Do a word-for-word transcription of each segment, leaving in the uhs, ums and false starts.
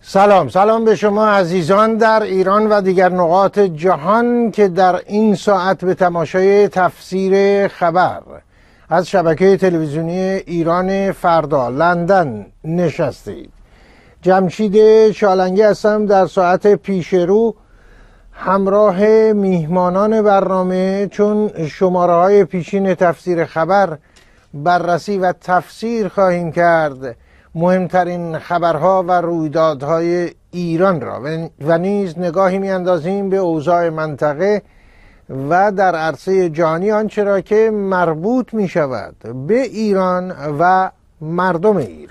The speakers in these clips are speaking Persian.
سلام سلام به شما عزیزان در ایران و دیگر نقاط جهان که در این ساعت به تماشای تفسیر خبر از شبکه تلویزیونی ایران فردا لندن نشستید. جمشید شالنگی هستم در ساعت پیش رو همراه میهمانان برنامه، چون شماره های پیشین تفسیر خبر بررسی و تفسیر خواهیم کرد مهمترین خبرها و رویدادهای ایران را و نیز نگاهی میاندازیم به اوضاع منطقه و در عرصه جهانی آنچه را که مربوط می شود به ایران و مردم ایران.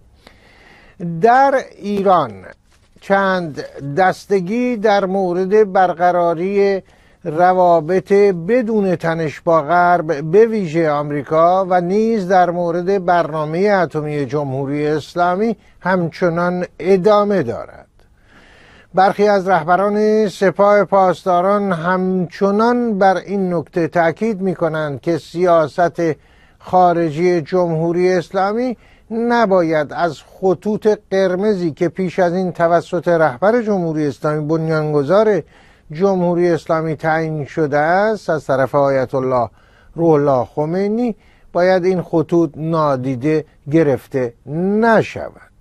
در ایران چند دستگی در مورد برقراری روابط بدون تنش با غرب به ویژه آمریکا و نیز در مورد برنامه اتمی جمهوری اسلامی همچنان ادامه دارد. برخی از رهبران سپاه پاسداران همچنان بر این نکته تاکید می کنند که سیاست خارجی جمهوری اسلامی نباید از خطوط قرمزی که پیش از این توسط رهبر جمهوری اسلامی بنیانگذار جمهوری اسلامی تعیین شده است از طرف آیت الله روح الله خمینی، باید این خطوط نادیده گرفته نشود.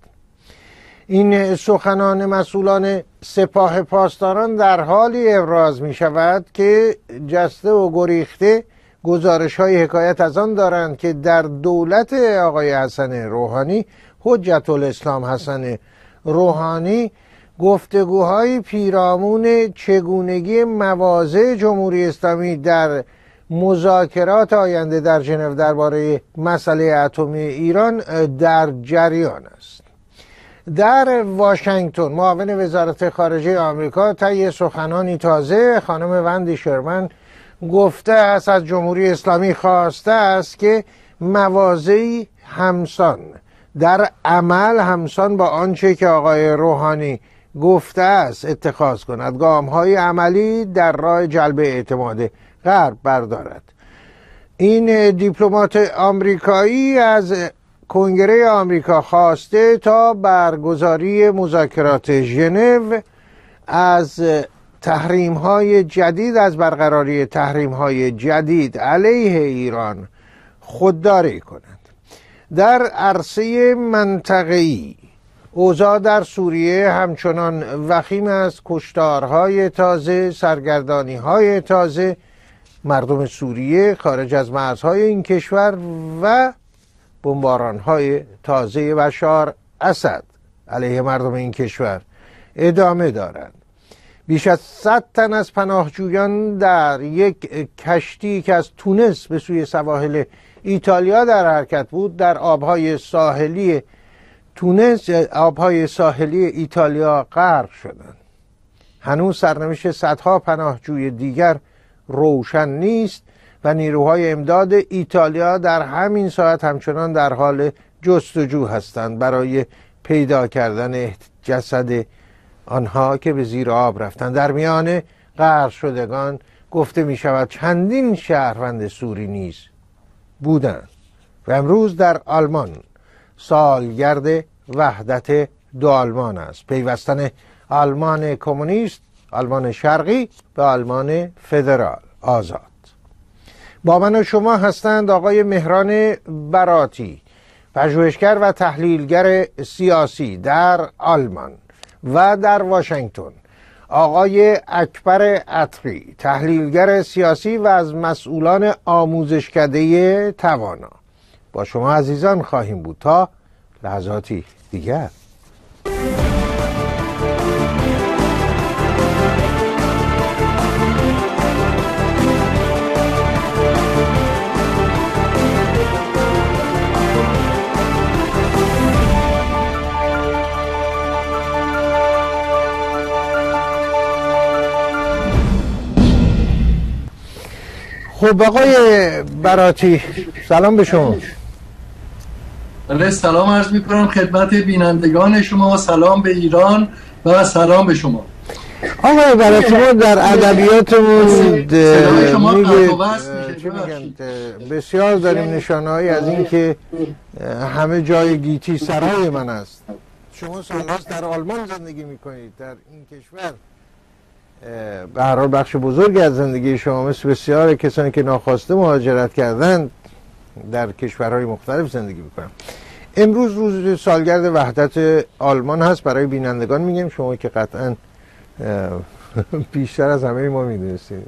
این سخنان مسئولان سپاه پاسداران در حالی ابراز می شود که جسته و گریخته گزارش های حکایت از آن دارند که در دولت آقای حسن روحانی، حجت الاسلام حسن روحانی، گفتگوهای پیرامون چگونگی مواضع جمهوری اسلامی در مذاکرات آینده در ژنو درباره مسئله اتمی ایران در جریان است. در واشنگتن معاون وزارت خارجه آمریکا طی سخنانی تازه خانم وندی شرمن گفته است از جمهوری اسلامی خواسته است که مواضعی همسان در عمل همسان با آنچه که آقای روحانی گفته است اتخاذ کند، گام‌های عملی در راه جلب اعتماد غرب بردارد. این دیپلمات آمریکایی از کنگره آمریکا خواسته تا برگزاری مذاکرات ژنو از تحریم‌های جدید از برقراری تحریم‌های جدید علیه ایران خودداری کند. در عرصه منطقه‌ای اوضاع در سوریه همچنان وخیم است. کشتارهای تازه، سرگردانی‌های تازه مردم سوریه خارج از مرزهای این کشور و بمباران‌های تازه بشار اسد علیه مردم این کشور ادامه دارد. بیش از صد تن از پناهجویان در یک کشتی که از تونس به سوی سواحل ایتالیا در حرکت بود در آبهای ساحلی تونس، آبهای ساحلی ایتالیا غرق شدند. هنوز سرنوشت صدها پناهجوی دیگر روشن نیست و نیروهای امداد ایتالیا در همین ساعت همچنان در حال جستجو هستند برای پیدا کردن جسد آنها که به زیر آب رفتند. در میان غرق شدگان گفته می شود چندین شهروند سوری نیز بودند. و امروز در آلمان سالگرد وحدت دو آلمان است، پیوستن آلمان کمونیست، آلمان شرقی به آلمان فدرال آزاد. با من و شما هستند آقای مهران براتی، پژوهشگر و تحلیلگر سیاسی در آلمان و در واشنگتن، آقای اکبر عطری، تحلیلگر سیاسی و از مسئولان آموزشکده توانا. با شما عزیزان خواهیم بود تا لحظاتی دیگر. خب آقای براتی، سلام به شما. بله، سلام عرض میکنم خدمت بینندگان شما، سلام به ایران و سلام به شما. آقای براتی، ما در ادبیاتمون میگه بسیار داریم نشانه‌هایی از این که همه جای گیتی سرای من است. شما سالهاست در آلمان زندگی میکنید، در این کشور به هر حال بخش بزرگی از زندگی شما مثل بسیار کسانی که ناخواسته مهاجرت کردند در کشورهای مختلف زندگی میکنن. امروز روز سالگرد وحدت آلمان هست. برای بینندگان میگم، شما که قطعا بیشتر از همه ما میدونستید.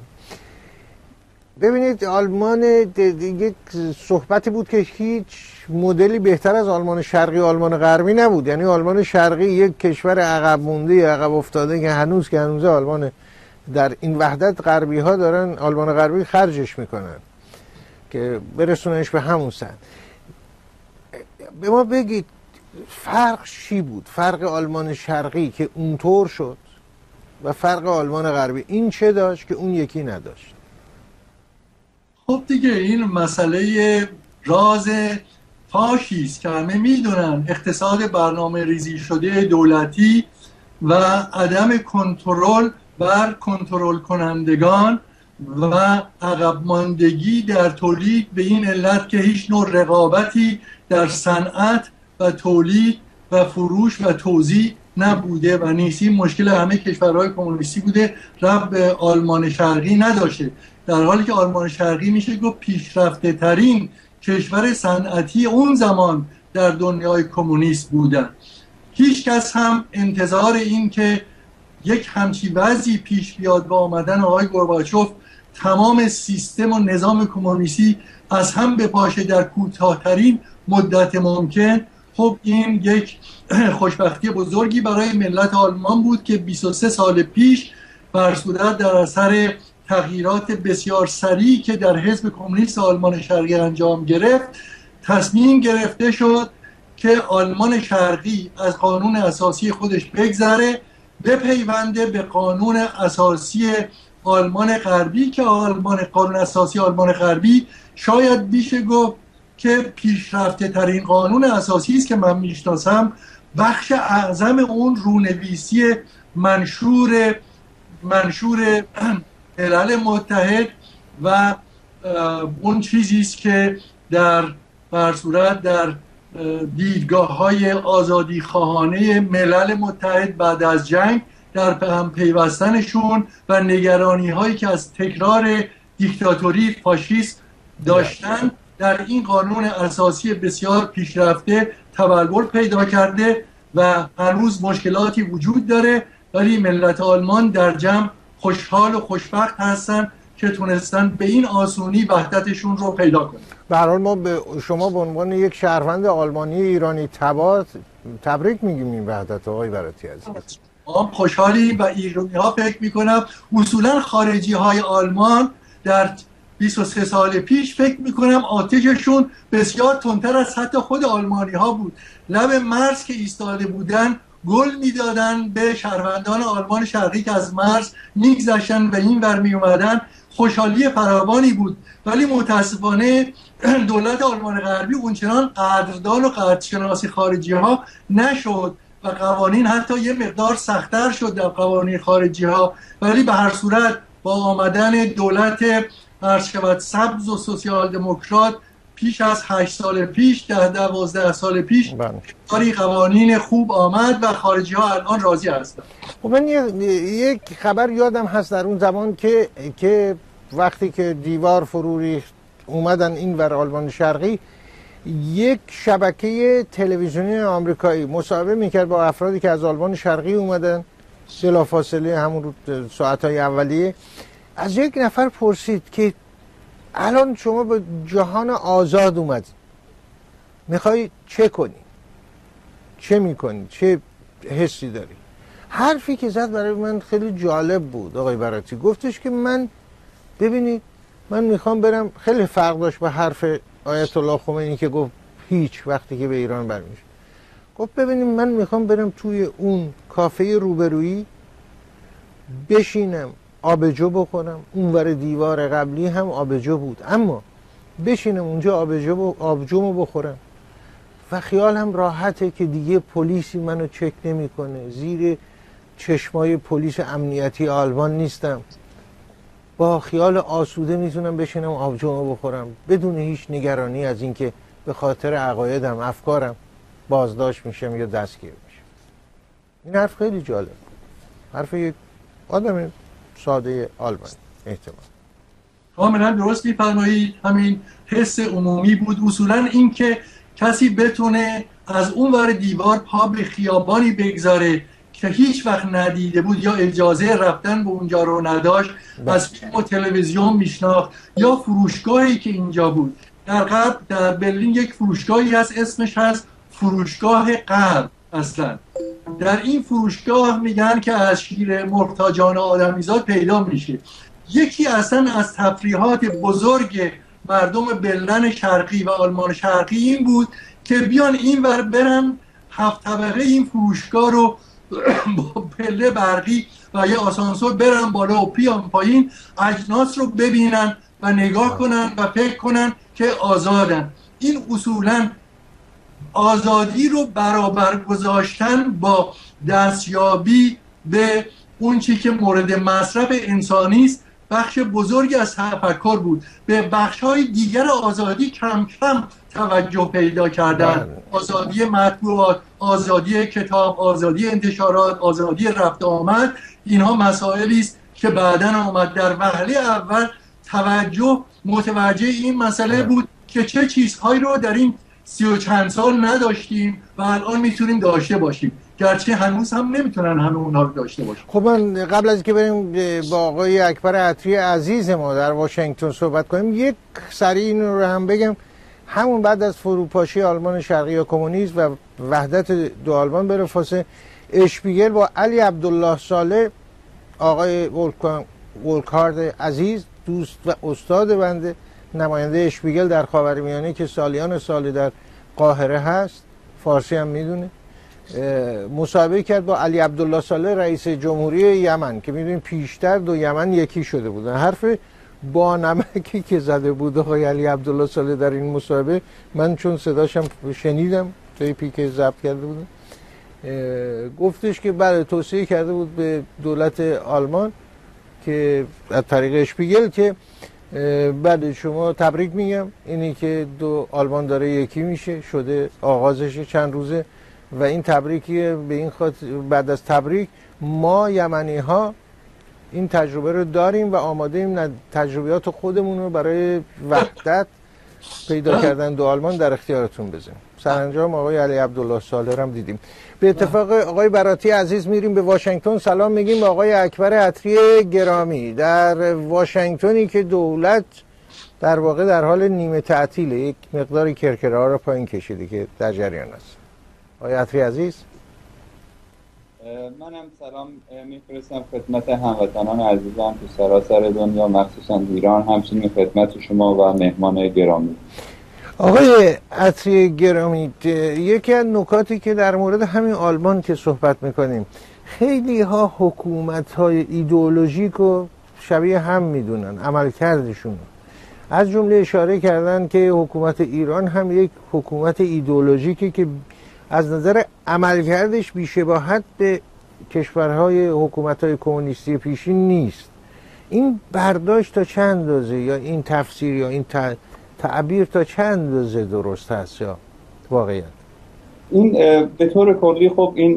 ببینید آلمان یک صحبتی بود که هیچ مدلی بهتر از آلمان شرقی و آلمان غربی نبود. یعنی آلمان شرقی یک کشور عقب مونده، عقب افتاده که هنوز که هنوز آلمان در این وحدت غربی ها دارن آلمان غربی خرجش میکنن که برسوننش به همون سن. به ما بگید فرق چی بود؟ فرق آلمان شرقی که اونطور شد و فرق آلمان غربی این چه داشت که اون یکی نداشت؟ خب دیگه این مسئله راز فاشی است که همه میدونن. اقتصاد برنامه ریزی شده دولتی و عدم کنترل بر کنترل کنندگان و عقب ماندگی در تولید به این علت که هیچ نوع رقابتی در صنعت و تولید و فروش و توزیع نبوده و نیست. این مشکل همه کشورهای کمونیستی بوده، ربط به آلمان شرقی نداشته، در حالی که آلمان شرقی میشه گفت پیشرفته ترین کشور صنعتی اون زمان در دنیای کمونیست بودن. هیچ کس هم انتظار این که یک همچی وضعی پیش بیاد با آمدن آقای گورباچوف تمام سیستم و نظام کمونیستی از هم بپاشه در کوتاه‌ترین مدت ممکن، خب این یک خوشبختی بزرگی برای ملت آلمان بود که بیست و سه سال پیش بر صورت در اثر تغییرات بسیار سریعی که در حزب کمونیست آلمان شرقی انجام گرفت، تصمیم گرفته شد که آلمان شرقی از قانون اساسی خودش بگذره، بپیونده به قانون اساسی آلمان غربی که آلمان قانون اساسی آلمان غربی شاید بیشه گفت که پیشرفته ترین قانون اساسی است که من میشناسم. بخش اعظم اون رونویسی منشور منشور ملل متحد و اون چیزی است که در بر صورت در دیدگاه های آزادی خواهانه ملل متحد بعد از جنگ در هم پیوستنشون و نگرانی هایی که از تکرار دیکتاتوری فاشیست داشتن در این قانون اساسی بسیار پیشرفته تبلور پیدا کرده و هنوز مشکلاتی وجود داره، ولی ملت آلمان در جمع خوشحال و خوشبخت هستن که تونستن به این آسونی وحدتشون رو پیدا کنن. به هر حال ما به شما به عنوان یک شهروند آلمانی ایرانی تبار تبریک میگیم این وحدت آقای براتی عزیز. ما خوشحالیم و ایرانی ها فکر میکنم اصولا خارجی های آلمان در بیست و سه سال پیش فکر میکنم آتششون بسیار تندتر از حتی خود آلمانی ها بود. لب مرز که ایستاده بودن گل میدادن به شهروندان آلمان شرقی که از مرز میگذشتن و این ور می اومدن. خوشحالی فراوانی بود، ولی متاسفانه دولت آلمان غربی اونچنان قدردان و قدرشناسی خارجی ها نشد و قوانین حتی یه مقدار سخت‌تر شد در قوانین خارجی ها، ولی به هر صورت با آمدن دولت هرشود سبز و سوسیال دموکرات پیش از هشت سال پیش ده دوازده سال پیش کاری قوانین خوب آمد و خارجی ها الان راضی هستند. خب من یک خبر یادم هست در اون زمان که که وقتی که دیوار فرو ریخت اومدن این ور آلمان شرقی، یک شبکه تلویزیونی آمریکایی مصاحبه میکرد با افرادی که از آلمان شرقی اومدن بلافاصله همون ساعتهای اولیه. از یک نفر پرسید که الان شما به جهان آزاد اومدی، میخوای چه کنی؟ چه میکنی؟ چه حسی داری؟ حرفی که زد برای من خیلی جالب بود آقای براتی. گفتش که من ببینید من میخوام برم، خیلی فرق داشت به حرف آیت الله خمینی که گفت هیچ وقتی که به ایران برمیشه. گفت ببینید من میخوام برم توی اون کافه روبرویی بشینم آبجو بخورم، اونور دیوار قبلی هم آبجو بود، اما بشینم اونجا آبجو آبجومو بخورم و خیالم راحته که دیگه پلیسی منو چک نمیکنه، زیر چشمای پلیس امنیتی آلمان نیستم، با خیال آسوده میتونم بشینم آبجومو بخورم بدون هیچ نگرانی از اینکه به خاطر عقایدم افکارم بازداشت میشم یا دستگیر میشم. این حرف خیلی جالب، حرف یک آدم ساده آلمانی. احتمال کاملا درست می‌فرمایید. همین حس عمومی بود اصولا، این که کسی بتونه از اون ور دیوار پا به خیابانی بگذاره که هیچ وقت ندیده بود یا اجازه رفتن به اونجا رو نداشت، از فیلم و تلویزیون میشناخت، یا فروشگاهی که اینجا بود. در غرب در برلین یک فروشگاهی هست اسمش هست فروشگاه غرب. اصلا در این فروشگاه میگن که از شیر محتاجان آدمیزاد پیدا میشه. یکی اصلا از تفریحات بزرگ مردم برلین شرقی و آلمان شرقی این بود که بیان این ور برن هفت طبقه این فروشگاه رو با پله برقی و یه آسانسور برن بالا و بیان پایین، اجناس رو ببینن و نگاه کنن و فکر کنن که آزادن. این اصولا آزادی رو برابر گذاشتن با دستیابی به اون چی که مورد مصرف انسانی است بخش بزرگی از تفکر بود. به بخش‌های دیگر آزادی کم کم توجه پیدا کردن، آزادی مطبوعات، آزادی کتاب، آزادی انتشارات، آزادی رفت آمد. اینها مسائلی است که بعداً آمد. در وهله اول توجه متوجه این مسئله بود که چه چیزهایی رو در این سی و چند سال نداشتیم و الان میتونیم داشته باشیم، گرچه هنوز هم نمیتونن همه اونها رو داشته باشیم. خب من قبل از که بریم با آقای اکبر عطری عزیز ما در واشنگتن صحبت کنیم، یک سریع این رو هم بگم. همون بعد از فروپاشی آلمان شرقی و کمونیسم و وحدت دو آلمان بلافاصله اشپیگل با علی عبدالله صالح، آقای ولکارد عزیز دوست و استاد بنده، نماینده اشپیگل در خاورمیانه که سالیان سالی در قاهره هست، فارسی هم میدونه، مصاحبه کرد با علی عبدالله صالح رئیس جمهوری یمن که میدونیم پیشتر دو یمن یکی شده بودن. حرف با نمکی که زده بود آقای علی عبدالله صالح در این مصاحبه، من چون صداشم شنیدم توی پیک ضبط کرده بودم، گفتش که بله توصیه کرده بود به دولت آلمان که از طریق اشپیگل که بله شما تبریک میگم، اینی که دو آلمان داره یکی میشه شده آغازش چند روزه و این تبریکیه. به این خاطر بعد از تبریک ما یمنی ها این تجربه رو داریم و آماده ایم تجربیات خودمون رو برای وحدت پیدا کردن دو آلمان در اختیارتون بذاریم. سرانجام آقای علی عبدالله صالح هم دیدیم. به اتفاق آقای براتی عزیز میریم به واشنگتن سلام میگیم به آقای اکبر عطری گرامی در واشنگتنی که دولت در واقع در حال نیمه تعطیله، یک مقداری کرکره ها رو پایین کشیده که در جریان است. آقای عطری عزیز، منم سلام میفرستم خدمت هموطنان عزیزم تو سراسر دنیا، مخصوصا ایران، همچنین خدمت شما و مهمان گرامی. آقای عطری گرامی، یکی از نکاتی که در مورد همین آلمان که صحبت میکنیم، خیلی ها حکومت های ایدئولوژیک و شبیه هم میدونن عملکردشون، از جمله اشاره کردن که حکومت ایران هم یک حکومت ایدئولوژیکی که از نظر عملکردش بی‌شباهت به کشورهای حکومت‌های کمونیستی پیشین نیست. این برداشت تا چند اندازه یا این تفسیر یا این تعبیر تا چند اندازه درست هست یا واقعیت؟ این به طور کلی خب این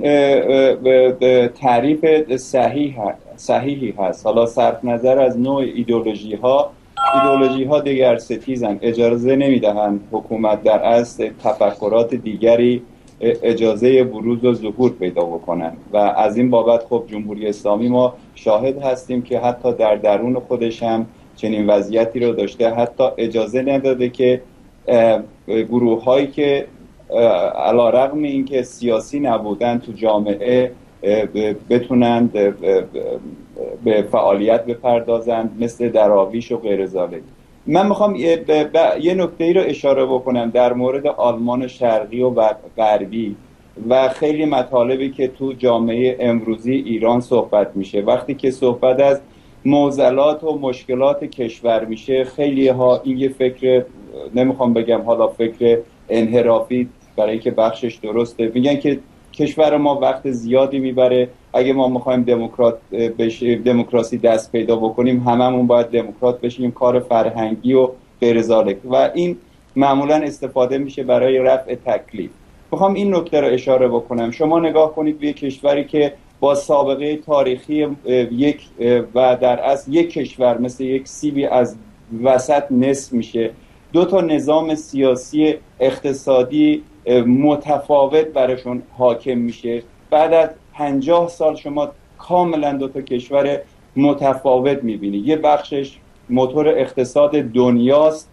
تعریف صحیح صحیحی هست. حالا صرف نظر از نوع ایدئولوژی ها، ایدئولوژی ها دیگر ستیزن، اجازه نمیدهند حکومت در اصل تفکرات دیگری اجازه بروز و ظهور پیدا بکنن و از این بابت خب جمهوری اسلامی ما شاهد هستیم که حتی در درون خودش هم چنین وضعیتی رو داشته، حتی اجازه نداده که گروه هایی که علیرغم اینکه سیاسی نبودن تو جامعه بتونند به فعالیت بپردازند، مثل دراویش و غیر ذالک. من میخوام یه نکته ای رو اشاره بکنم در مورد آلمان شرقی و غربی و خیلی مطالبی که تو جامعه امروزی ایران صحبت میشه. وقتی که صحبت از معضلات و مشکلات کشور میشه، خیلی ها این یه فکر، نمیخوام بگم حالا فکر انحرافی برای که بخشش درسته، میگن که کشور ما وقت زیادی میبره، اگه ما میخوایم دموکرات بشیم، دموکراسی دست پیدا بکنیم، هممون باید دموکرات بشیم، کار فرهنگی و غیر ذالک. و این معمولا استفاده میشه برای رفع تکلیف. میخوام این نکته رو اشاره بکنم. شما نگاه کنید به یک کشوری که با سابقه تاریخی یک و در اصل یک کشور مثل یک سیبی از وسط نصف میشه، دو تا نظام سیاسی اقتصادی متفاوت برشون حاکم میشه، بعد از پنجاه سال شما کاملا دو تا کشور متفاوت میبینی. یه بخشش موتور اقتصاد دنیاست،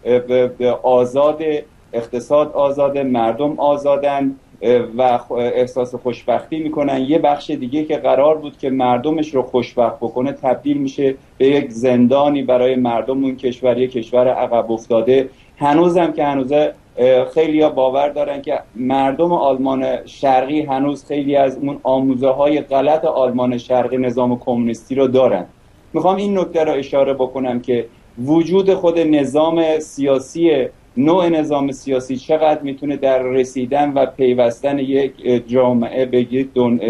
آزاد، اقتصاد آزاده، مردم آزادن و احساس خوشبختی میکنن. یه بخش دیگه که قرار بود که مردمش رو خوشبخت بکنه تبدیل میشه به یک زندانی برای مردم اون کشور، یک کشور عقب افتاده. هنوزم که هنوزه خیلی ها باور دارن که مردم آلمان شرقی هنوز خیلی از اون آموزه های غلط آلمان شرقی نظام کمونیستی رو دارن. میخوام این نکته رو اشاره بکنم که وجود خود نظام سیاسی، نوع نظام سیاسی چقدر میتونه در رسیدن و پیوستن یک جامعه به یک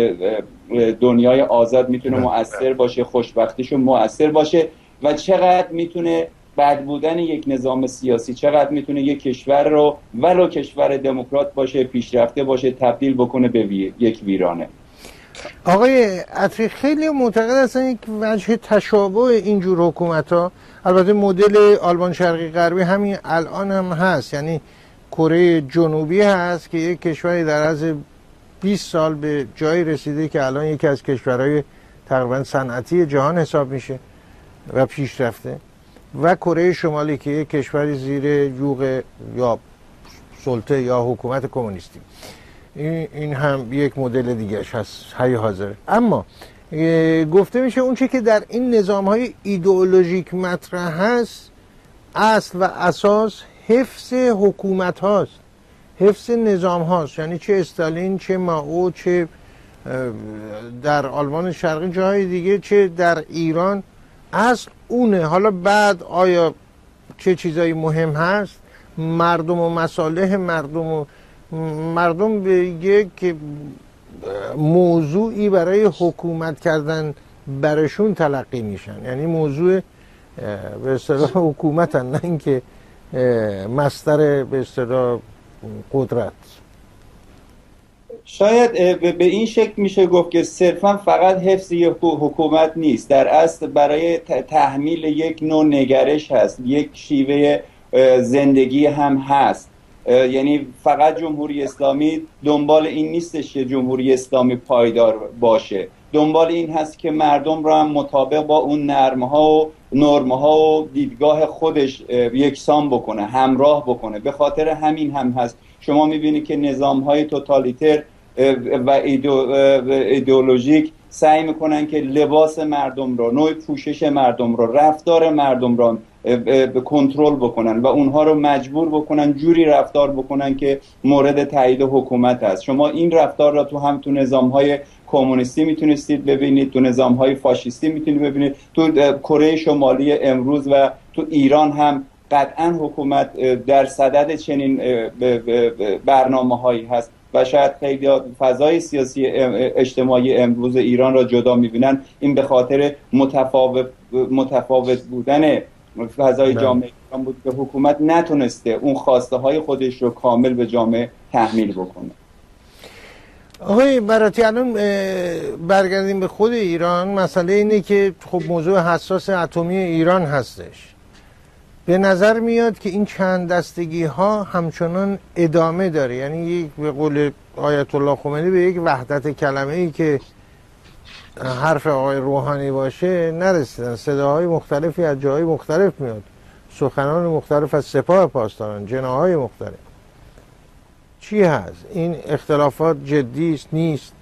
دنیای آزاد میتونه مؤثر باشه، خوشبختیشون مؤثر باشه، و چقدر میتونه بد بودن یک نظام سیاسی، چقدر میتونه یک کشور رو ولو کشور دموکرات باشه، پیشرفته باشه، تبدیل بکنه به وی... یک ویرانه. آقای عطری، خیلی معتقد هستن یک وجه تشابه اینجور حکومت ها، البته مدل آلمان شرقی غربی همین الان هم هست، یعنی کره جنوبی هست که یک کشوری در از بیست سال به جایی رسیده که الان یکی از کشورهای تقریبا صنعتی جهان حساب میشه و پیشرفته، و کره شمالی که یک کشوری زیر یوغ یا سلطه یا حکومت کمونیستی. این هم یک مدل دیگهش هست حی حاضر. اما گفته میشه اون چه که در این نظام های ایدئولوژیک مطرح هست اصل و اساس حفظ حکومت هاست، حفظ نظام هاست، یعنی چه استالین، چه مائو، چه در آلمان شرقی جاهای دیگه، چه در ایران، اصل اونه. حالا بعد آیا چه چیزایی مهم هست، مردم و مصالح مردم و مردم به یک موضوعی برای حکومت کردن برشون تلقی میشن، یعنی موضوع به اصطلاح حکومتن، نه اینکه مصدر به اصطلاح قدرت. شاید به این شکل میشه گفت که صرفا فقط حفظ یک حکومت نیست، در اصل برای تحمیل یک نوع نگرش هست، یک شیوه زندگی هم هست. یعنی فقط جمهوری اسلامی دنبال این نیستش که جمهوری اسلامی پایدار باشه، دنبال این هست که مردم را هم مطابق با اون نرمها و نرمها و دیدگاه خودش یکسان بکنه، همراه بکنه. به خاطر همین هم هست شما میبینید که نظام‌های توتالیتر و ایدئولوژیک سعی میکنن که لباس مردم رو، نوع پوشش مردم رو، رفتار مردم رو به کنترل بکنن و اونها رو مجبور بکنن جوری رفتار بکنن که مورد تایید حکومت است. شما این رفتار را تو هم تو نظام‌های کمونیستی میتونستید ببینید، تو نظام‌های فاشیستی میتونید ببینید، تو کره شمالی امروز و تو ایران هم قطعا حکومت در صدد چنین برنامه‌هایی هست و شاید خیلی فضای سیاسی اجتماعی امروز ایران را جدا میبینن. این به خاطر متفاوت متفاوت بودن فضای جامعه ایران بود که حکومت نتونسته اون خواسته های خودش رو کامل به جامعه تحمیل بکنه. آقای براتی، الان برگردیم به خود ایران. مسئله اینه که خب موضوع حساس اتمی ایران هستش. به نظر میاد که این چند دستگی ها همچنان ادامه داره، یعنی یک به قول آیت الله خمینی به یک وحدت کلمه ای که حرف آقای روحانی باشه نرسیدن. صداهای مختلفی از جاهای مختلف میاد، سخنان مختلف از سپاه پاسداران، جناحهای مختلف. چی هست؟ این اختلافات جدی است نیست؟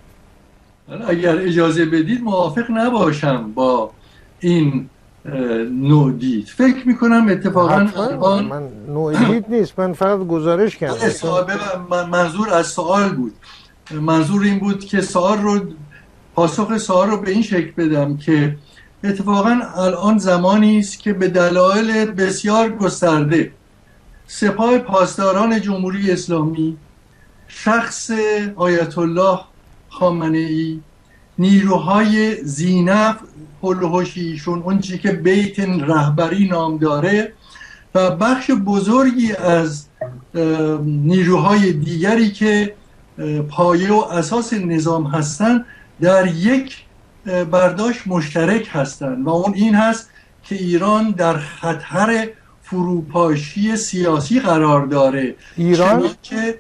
اگر اجازه بدید موافق نباشم با این نوع دید. فکر میکنم اتفاقا الان من نوع دید نیست، من فقط گزارش کردم. منظور از سوال بود، منظور این بود که سوال رو پاسخ سوال رو به این شکل بدم که اتفاقا الان زمانی است که به دلایل بسیار گسترده سپاه پاسداران جمهوری اسلامی، شخص آیت الله خامنه ای، نیروهای زینف هلوهوشیشون، اون چی که بیت رهبری نام داره، و بخش بزرگی از نیروهای دیگری که پایه و اساس نظام هستند در یک برداشت مشترک هستند و اون این هست که ایران در خطر فروپاشی سیاسی قرار داره، ایران که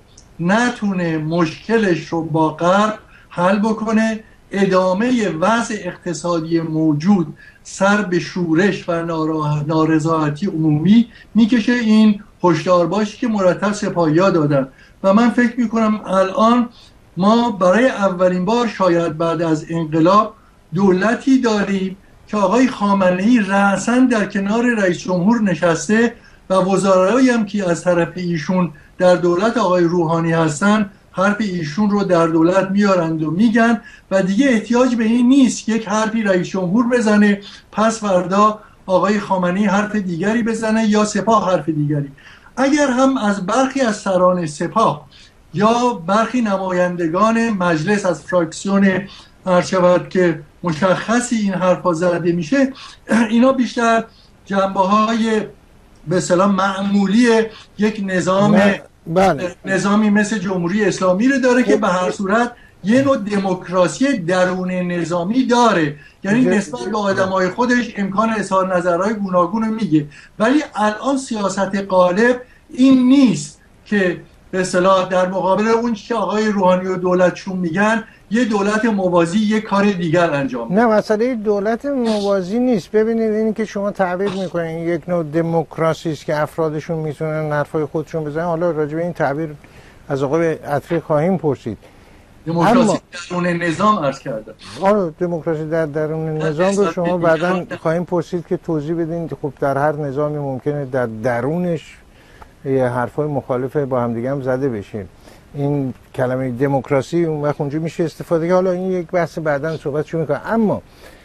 نتونه مشکلش رو با غرب حل بکنه، ادامه وضع اقتصادی موجود سر به شورش و نارضایتی عمومی میکشه. این هشدار باشی که مرتب سپاهی‌ها دادن و من فکر میکنم الان ما برای اولین بار شاید بعد از انقلاب دولتی داریم که آقای خامنه‌ای رأساً در کنار رئیس جمهور نشسته و وزرایی هم که از طرف ایشون در دولت آقای روحانی هستن حرف ایشون رو در دولت میارند و میگن و دیگه احتیاج به این نیست یک حرفی رئیس جمهور بزنه پس فردا آقای خامنه‌ای حرف دیگری بزنه یا سپاه حرف دیگری. اگر هم از برخی از سران سپاه یا برخی نمایندگان مجلس از فراکسیون ارشد که مشخصی این حرفا زده میشه، اینا بیشتر جنبه های به اصطلاح معمولی یک نظام بله. نظامی مثل جمهوری اسلامی رو داره که به هر صورت یه نوع دموکراسی درون نظامی داره، یعنی نسبت به آدمای خودش امکان اظهار نظرهای گوناگون رو میگه، ولی الان سیاست غالب این نیست که به اصطلاح در مقابل اون که آقای روحانی و دولتشون میگن یه دولت موازی یه کار دیگر انجام نه مسئله دولت موازی نیست. ببینید اینی که شما تعبیر میکنین یک نوع دموکراسی است که افرادشون میتونن حرفای خودشون بزنن. حالا راجع به این تعبیر از آقای عطری خواهیم پرسید. دموکراسی اما... درون نظام عرض کرده. آره دموکراسی در درون نظام رو شما بعداً خواهیم پرسید که توضیح بدین. خب در هر نظامی ممکنه در درونش یه حرفای مخالف با هم دیگه هم زده بشه. این کلمه دموکراسی اون وقت اونجا میشه استفاده که حالا این یک بحث بعداً صحبتشو میکنم. اما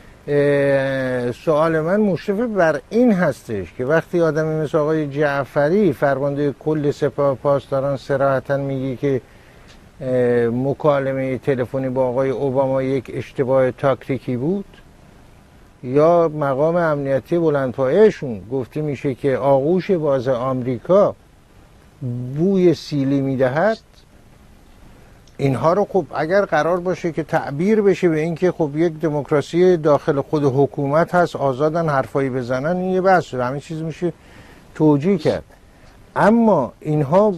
سوال من مشرف بر این هستش که وقتی آدمی مثل آقای جعفری فرمانده کل سپاه پاسداران صراحتاً میگه که مکالمه تلفنی با آقای اوباما یک اشتباه تاکتیکی بود، یا مقام امنیتی بلندپایه‌شون گفته میشه که آغوش باز آمریکا بوی سیلی میدهد، اینها رو خب اگر قرار باشه که تعبیر بشه به اینکه خب یک دموکراسی داخل خود حکومت هست آزادن حرفایی بزنن، این یه بحث همین چیز میشه توجیه کرد. اما اینها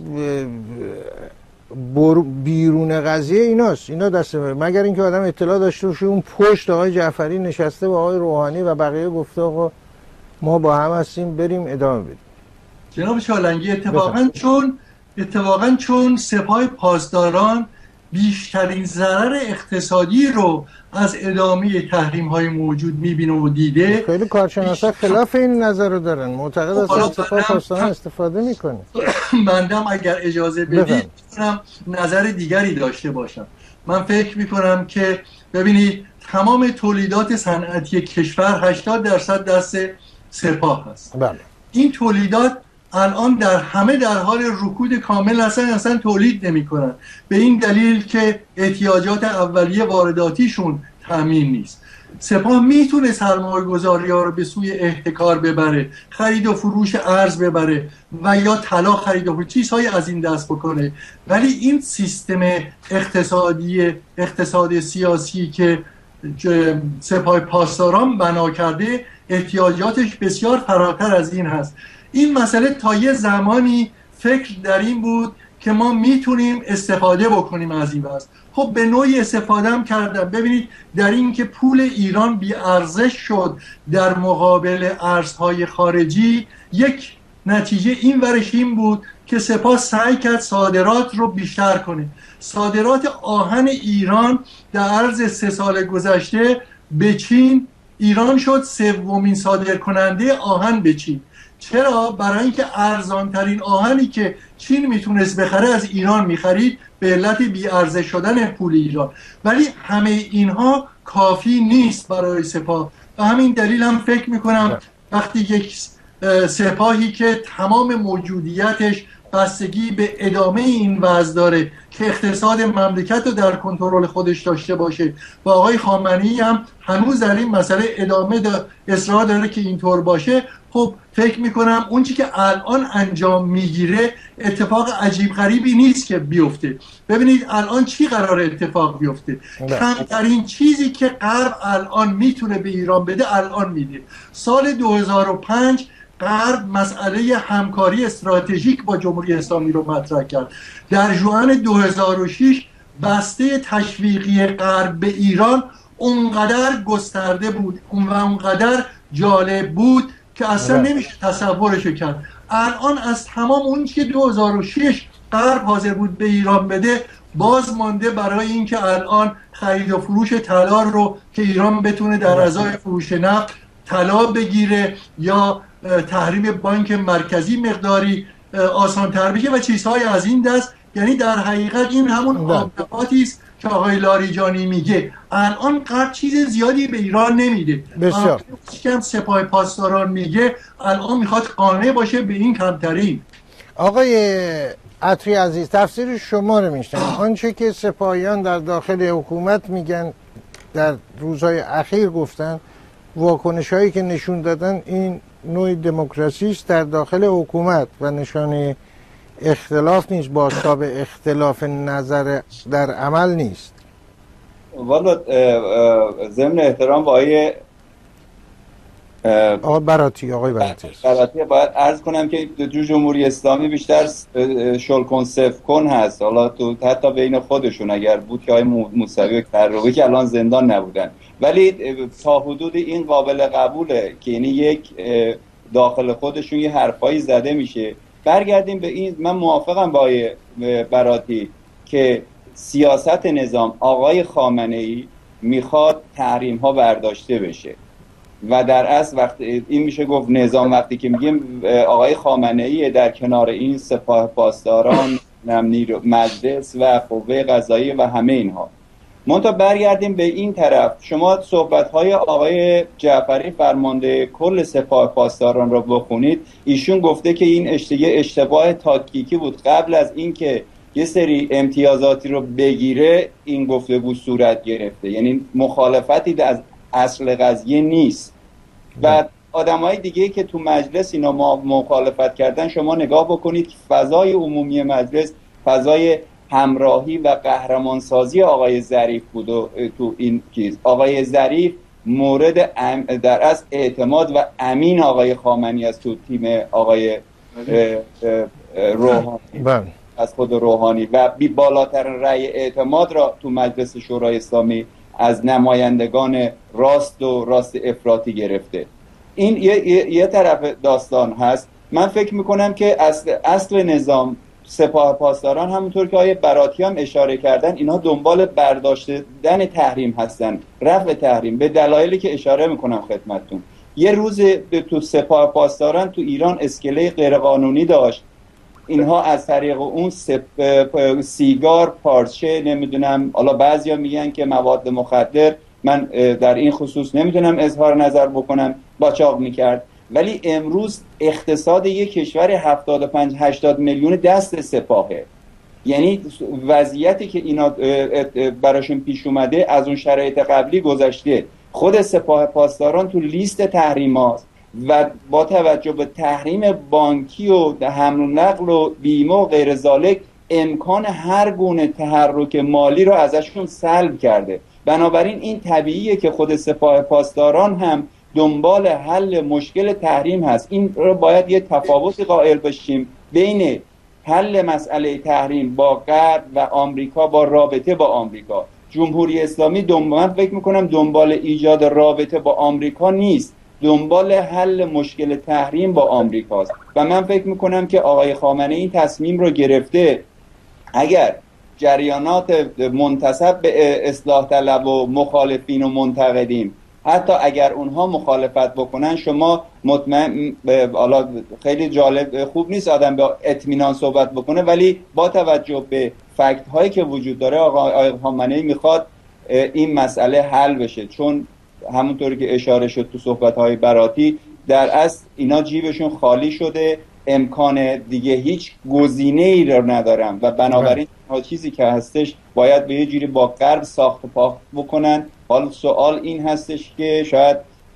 بیرون قضیه ایناست، اینا دسته مگر اینکه آدم اطلاع داشته باشه اون پشت آقای جعفری نشسته با آقای روحانی و بقیه گفته آقا ما با هم هستیم بریم ادامه بدیم. جناب چالنگی اتفاقا چون اتفاقا چون سپاه پاسداران بیشترین ضرر اقتصادی رو از ادامه تحریم های موجود میبینه و دیده، خیلی کارشناسا خلاف این نظر رو دارن، معتقد هستن سپاه پاسداران استفاده میکنه. بندم اگر اجازه بدید میتونم نظر دیگری داشته باشم. من فکر میکنم که ببینید تمام تولیدات صنعتی کشور هشتاد درصد دست سپاه هست. بله. این تولیدات الان در همه در حال رکود کامل هستن، اصلا تولید نمی کنن، به این دلیل که احتیاجات اولیه وارداتیشون تامین نیست. سپاه میتونه سرمایه گذاری ها رو به سوی احتکار ببره، خرید و فروش ارز ببره و یا طلا خرید و فروش چیزهای از این دست بکنه، ولی این سیستم اقتصادی اقتصاد سیاسی که سپاه پاسداران بنا کرده احتیاجاتش بسیار فراتر از این هست. این مسئله تا یه زمانی فکر در این بود که ما میتونیم استفاده بکنیم از این وضع. خب به نوعی استفاده هم کردم. ببینید در این که پول ایران بی ارزش شد در مقابل ارزهای خارجی، یک نتیجه این ورش این بود که سپاه سعی کرد صادرات رو بیشتر کنه. صادرات آهن ایران در عرض سه سال گذشته به چین، ایران شد سومین صادر کننده آهن به چین. چرا؟ برای اینکه ارزان ترین آهنی که چین میتونست بخره از ایران میخرید به علت بی ارزش شدن پول ایران. ولی همه اینها کافی نیست برای سپاه و همین دلیل هم فکر میکنم وقتی یک سپاهی که تمام موجودیتش بستگی به ادامه این وضع داره که اقتصاد مملکت رو در کنترل خودش داشته باشه و آقای خامنه‌ای هم هنوز در این مسئله ادامه دا اصرار داره که اینطور باشه. خب فکر میکنم اون چی که الان انجام میگیره اتفاق عجیب غریبی نیست که بیفته. ببینید الان چی قرار اتفاق بیفته؟ کمترین چیزی که غرب الان میتونه به ایران بده الان میده. سال دو هزار و پنج غرب مسئله همکاری استراتژیک با جمهوری اسلامی رو مطرح کرد. در ژوئن دو هزار و شش بسته تشویقی غرب به ایران اونقدر گسترده بود و اونقدر جالب بود که اصلا نمیشه تصورشو کرد. الان از تمام اون که دو هزار و شش غرب حاضر بود به ایران بده باز مانده برای اینکه الان خرید و فروش طلا رو که ایران بتونه در ازای فروش نفت طلا بگیره یا تحریم بانک مرکزی مقداری آسان‌تر بشه و چیزهای از این دست. یعنی در حقیقت این همون آبدفاتی است که آقای لاریجانی میگه. الان غرب چیز زیادی به ایران نمیده. بسیار کم سپاه پاسداران میگه الان میخواد قانع باشه به این کمترین. آقای عطری عزیز تفسیر شما رو میشنم. آنچه که سپاهیان در داخل حکومت میگن در روزهای اخیر گفتن، واکنش هایی که نشون دادن این نوع دموکراسی است در داخل حکومت و نشانه اختلاف نیست، بازتاب اختلاف نظر در عمل نیست. والا ضمن احترام با آقای آقای براتی آقای براتی براتی باید عرض کنم که جو جمهوری اسلامی بیشتر شلکن سفکن هست. حالا تو حتی بین خودشون اگر بود که آقای موسوی و کروبی که الان زندان نبودن، ولی تا حدود این قابل قبوله که یعنی یک داخل خودشون یه حرفایی زده میشه. برگردیم به این، من موافقم با آقای براتی که سیاست نظام آقای خامنه‌ای میخواد تحریم ها برداشته بشه و در اصل وقت این میشه گفت نظام وقتی که میگیم آقای خامنه‌ای در کنار این سپاه پاسداران، مجلس و قوه قضاییه و همه اینها. منتها برگردیم به این طرف، شما صحبت‌های آقای جعفری فرمانده کل سپاه پاسداران را بخونید. ایشون گفته که این اشتباه تاکتیکی بود، قبل از اینکه یه سری امتیازاتی رو بگیره این گفتگو صورت گرفته، یعنی مخالفتی از اصل قضیه نیست. و آدمای دیگه که تو مجلس اینا مخالفت کردن، شما نگاه بکنید فضای عمومی مجلس فضای همراهی و قهرمانسازی آقای ظریف بود و تو این چیز آقای ظریف مورد در اصل اعتماد و امین آقای خامنه‌ای است تو تیم آقای روحانی از خود روحانی و بی بالاترین رأی اعتماد را تو مجلس شورای اسلامی از نمایندگان راست و راست افراطی گرفته. این یه, یه،, یه طرف داستان هست. من فکر میکنم که اصل, اصل نظام سپاه پاسداران همونطور که آقای براتی هم اشاره کردن اینا دنبال برداشتن تحریم هستن، رفع تحریم، به دلایلی که اشاره میکنم خدمتتون. یه روز تو سپاه پاسداران تو ایران اسکله غیرقانونی داشت، اینها از طریق اون سپ... سیگار، پارچه، نمیدونم، حالا بعضیا میگن که مواد مخدر، من در این خصوص نمیتونم اظهار نظر بکنم، قاچاق میکرد. ولی امروز اقتصاد یک کشور هفتاد و پنج هشتاد میلیون دست سپاهه. یعنی وضعیتی که اینا براشون پیش اومده از اون شرایط قبلی گذشته. خود سپاه پاسداران تو لیست تحریمات و با توجه به تحریم بانکی و حمل و نقل و بیمه و غیر ذالک امکان هر گونه تحرک مالی رو ازشون سلب کرده. بنابراین این طبیعیه که خود سپاه پاسداران هم دنبال حل مشکل تحریم هست. این رو باید یه تفاوتی قائل بشیم بین حل مسئله تحریم با غرب و آمریکا، با رابطه با آمریکا. جمهوری اسلامی دنبال، فکر میکنم دنبال ایجاد رابطه با آمریکا نیست، دنبال حل مشکل تحریم با آمریکاست. و من فکر میکنم که آقای خامنه‌ای این تصمیم رو گرفته. اگر جریانات منتسب به اصلاح طلب و مخالفین و منتقدین حتی اگر اونها مخالفت بکنن، شما مطمئن، حالا خیلی جالب، خوب نیست آدم به اطمینان صحبت بکنه، ولی با توجه به فکت هایی که وجود داره آقای خامنه‌ای میخواد این مسئله حل بشه. چون همونطوری که اشاره شد تو صحبت های براتی، در اصل اینا جیبشون خالی شده، امکان دیگه هیچ گزینه ای رو ندارن و بنابراین ها چیزی که هستش باید به یه جوری با غرب ساخت و پاخت بکنن. حالا سوال این هستش که شاید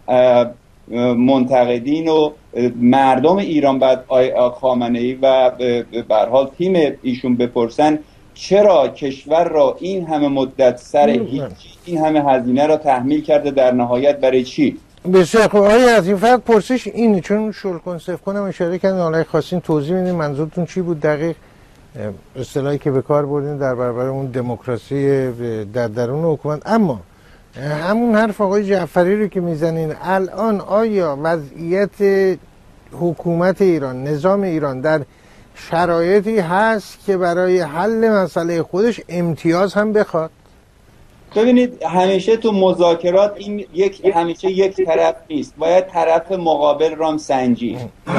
منتقدین و مردم ایران بعد خامنه‌ای و به هر حال تیم ایشون بپرسن چرا کشور را این همه مدت سر هیچ این همه هزینه را تحمیل کرده، در نهایت برای چی؟ بسیار خوب. آقای عظیم فقط پرسش اینه، چون شل کنسف کنم اشاره کردین حالا خواستین توضیح بدین منظورتون چی بود دقیق، اصطلاحی که به کار بردین در برابر اون دموکراسی در درون حکومت. اما همون حرف آقای جعفری رو که میزنین الان آیا وضعیت حکومت ایران، نظام ایران در شرایطی هست که برای حل مسئله خودش امتیاز هم بخواد؟ ببینید همیشه تو مذاکرات این یک همیشه یک طرف نیست، باید طرف مقابل رام سنجید.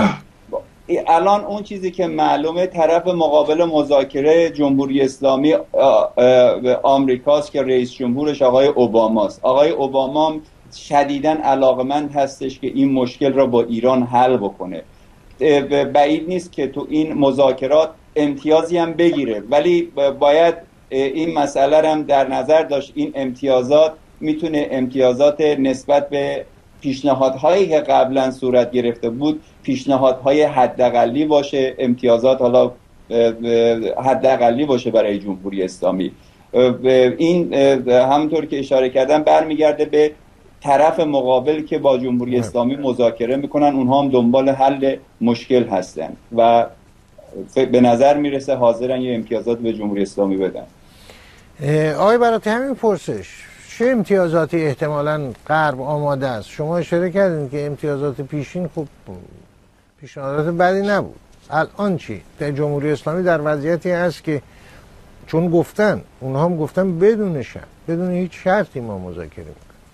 الان اون چیزی که معلومه طرف مقابل مذاکره جمهوری اسلامی آمریکاست که رئیس جمهورش آقای اوباماست. آقای اوباما شدیداً علاقمند هستش که این مشکل را با ایران حل بکنه. بعید نیست که تو این مذاکرات امتیازی هم بگیره، ولی باید این مسئله هم در نظر داشت. این امتیازات میتونه امتیازات نسبت به پیشنهادهایی که قبلا صورت گرفته بود پیشنهادهای حداقلی باشه، امتیازات حالا حداقلی باشه برای جمهوری اسلامی. این همونطور که اشاره کردم برمیگرده به طرف مقابل که با جمهوری اسلامی مذاکره میکنن، اونها هم دنبال حل مشکل هستن و به نظر میرسه حاضرن یه امتیازات به جمهوری اسلامی بدن. آقای براتی همین پرسش چه امتیازاتی احتمالاً غرب آماده است؟ شما اشاره کردین که امتیازات پیشین خوب پیشنهادات بدی نبود. الان چی؟ در جمهوری اسلامی در وضعیتی هست که چون گفتن اونها هم گفتن بدون شرط بدون هیچ شرطی ما مذاکره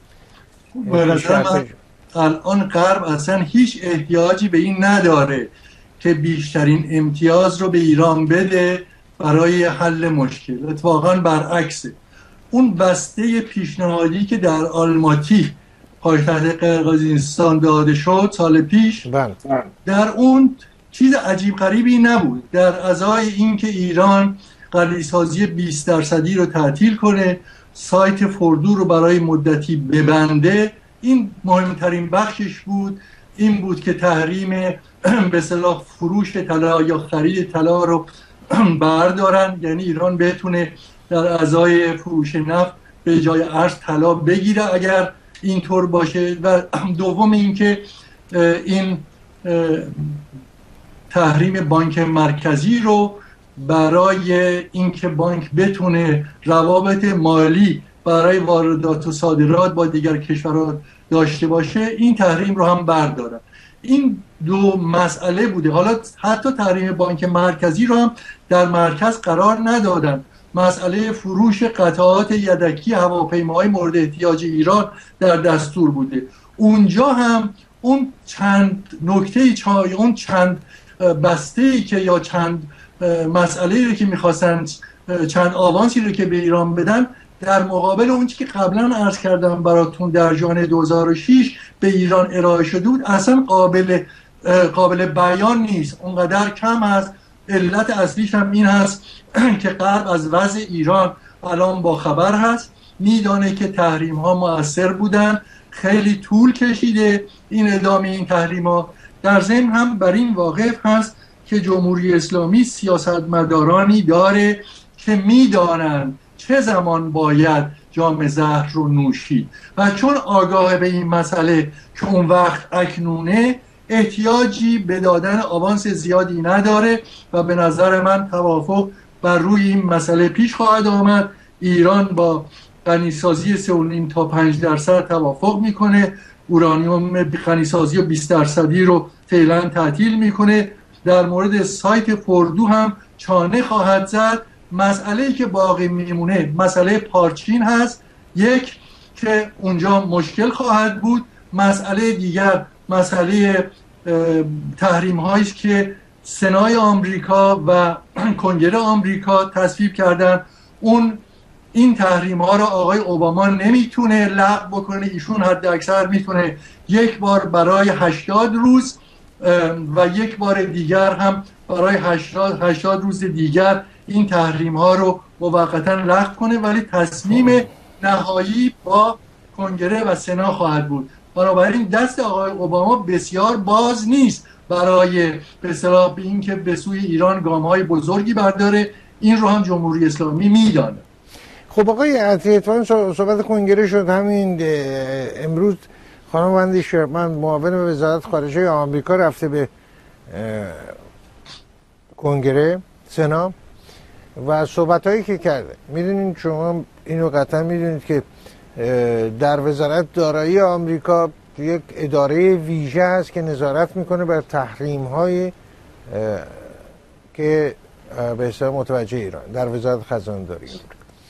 میکنیم. الان غرب اصلا هیچ احتیاجی به این نداره که بیشترین امتیاز رو به ایران بده برای حل مشکل. اتفاقا برعکسه. اون بسته پیشنهادی که در آلماتی پایتخت قرقیزستان داده شد سال پیش بند. در اون چیز عجیب غریبی نبود، در ازای اینکه ایران غلیظ‌سازی بیست درصدی رو تعطیل کنه، سایت فوردو رو برای مدتی ببنده. این مهمترین بخشش بود. این بود که تحریم به اصطلاح فروش طلا یا خرید طلا رو بردارن، یعنی ایران بتونه در ازای فروش نفت به جای ارز طلا بگیره اگر اینطور باشه. و دوم اینکه این تحریم بانک مرکزی رو برای اینکه بانک بتونه روابط مالی برای واردات و صادرات با دیگر کشورها داشته باشه، این تحریم رو هم بردارن. این دو مسئله بوده. حالا حتی تحریم بانک مرکزی رو هم در مرکز قرار ندادن. مسئله فروش قطعات یدکی هواپیماهای مورد احتیاج ایران در دستور بوده. اونجا هم اون چند نکته چای اون چند بسته‌ای که یا چند مسئله‌ای رو که می‌خواستن، چند آوانسی رو که به ایران بدن، در مقابل اون چیزی که قبلا عرض کردم براتون در ژانویه دو هزار و شش به ایران ارائه شده بود اصلا قابل قابل بیان نیست. اونقدر کم هست. علت اصلیش هم این هست که غرب از وضع ایران الان با خبر هست، میدانه که تحریم ها مؤثر بودن، خیلی طول کشیده این ادامه این تحریم ها. در ضمن هم بر این واقف هست که جمهوری اسلامی سیاستمدارانی داره که میدانن چه زمان باید جام زهر رو نوشید و چون آگاه به این مسئله که اون وقت اکنونه احتیاجی به دادن آوانس زیادی نداره و به نظر من توافق بر روی این مسئله پیش خواهد آمد. ایران با غنیسازی سه و نیم تا پنج درصد توافق میکنه، اورانیوم غنیسازی و بیست درصدی رو فعلا تعطیل میکنه. در مورد سایت فوردو هم چانه خواهد زد. مسئله‌ای که باقی میمونه مسئله پارچین هست، یک که اونجا مشکل خواهد بود. مسئله دیگر مسئله تحریم هایی است که سنای آمریکا و کنگره آمریکا تصویب کردن. اون این تحریم ها را آقای اوباما نمیتونه لغو بکنه. ایشون حد اکثر میتونه یک بار برای هشتاد روز و یک بار دیگر هم برای هشتاد روز دیگر این تحریم ها رو موقتا لغو کنه، ولی تصمیم نهایی با کنگره و سنا خواهد بود. بنابراین دست آقای اوباما بسیار باز نیست برای به اصطلاح اینکه به سوی ایران گام‌های بزرگی برداره. این رو هم جمهوری اسلامی میدانه. خب آقای عطیه، اتفاقا صحبت کنگره شد. همین امروز خانم وندی شرمن معاون وزارت خارجه آمریکا رفته به کنگره سنا و صحبت هایی که کرده. میدونید شما اینو قطعا میدونید که در وزارت دارایی آمریکا یک اداره ویژه هست که نظارت میکنه بر تحریم های که به حساب متوجه ایران در وزارت خزانه داری آمریکا.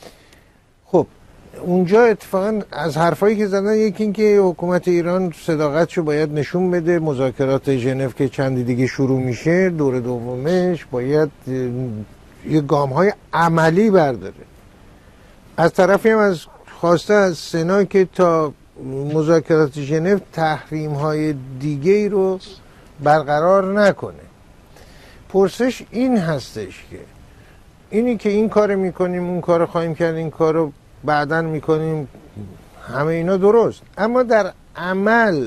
خب اونجا اتفاقا از حرفایی که زدن یکی این که حکومت ایران صداقتشو باید نشون بده، مذاکرات ژنو که چندی دیگه شروع میشه دور دومش باید یه گام‌های عملی برداره. از طرفی هم از خواسته از سنا که تا مذاکرات ژنو تحریم‌های دیگه ای رو برقرار نکنه. پرسش این هستش که اینی که این کار میکنیم اون کار خواهیم کرد این کار رو بعداً میکنیم، همه اینا درست، اما در عمل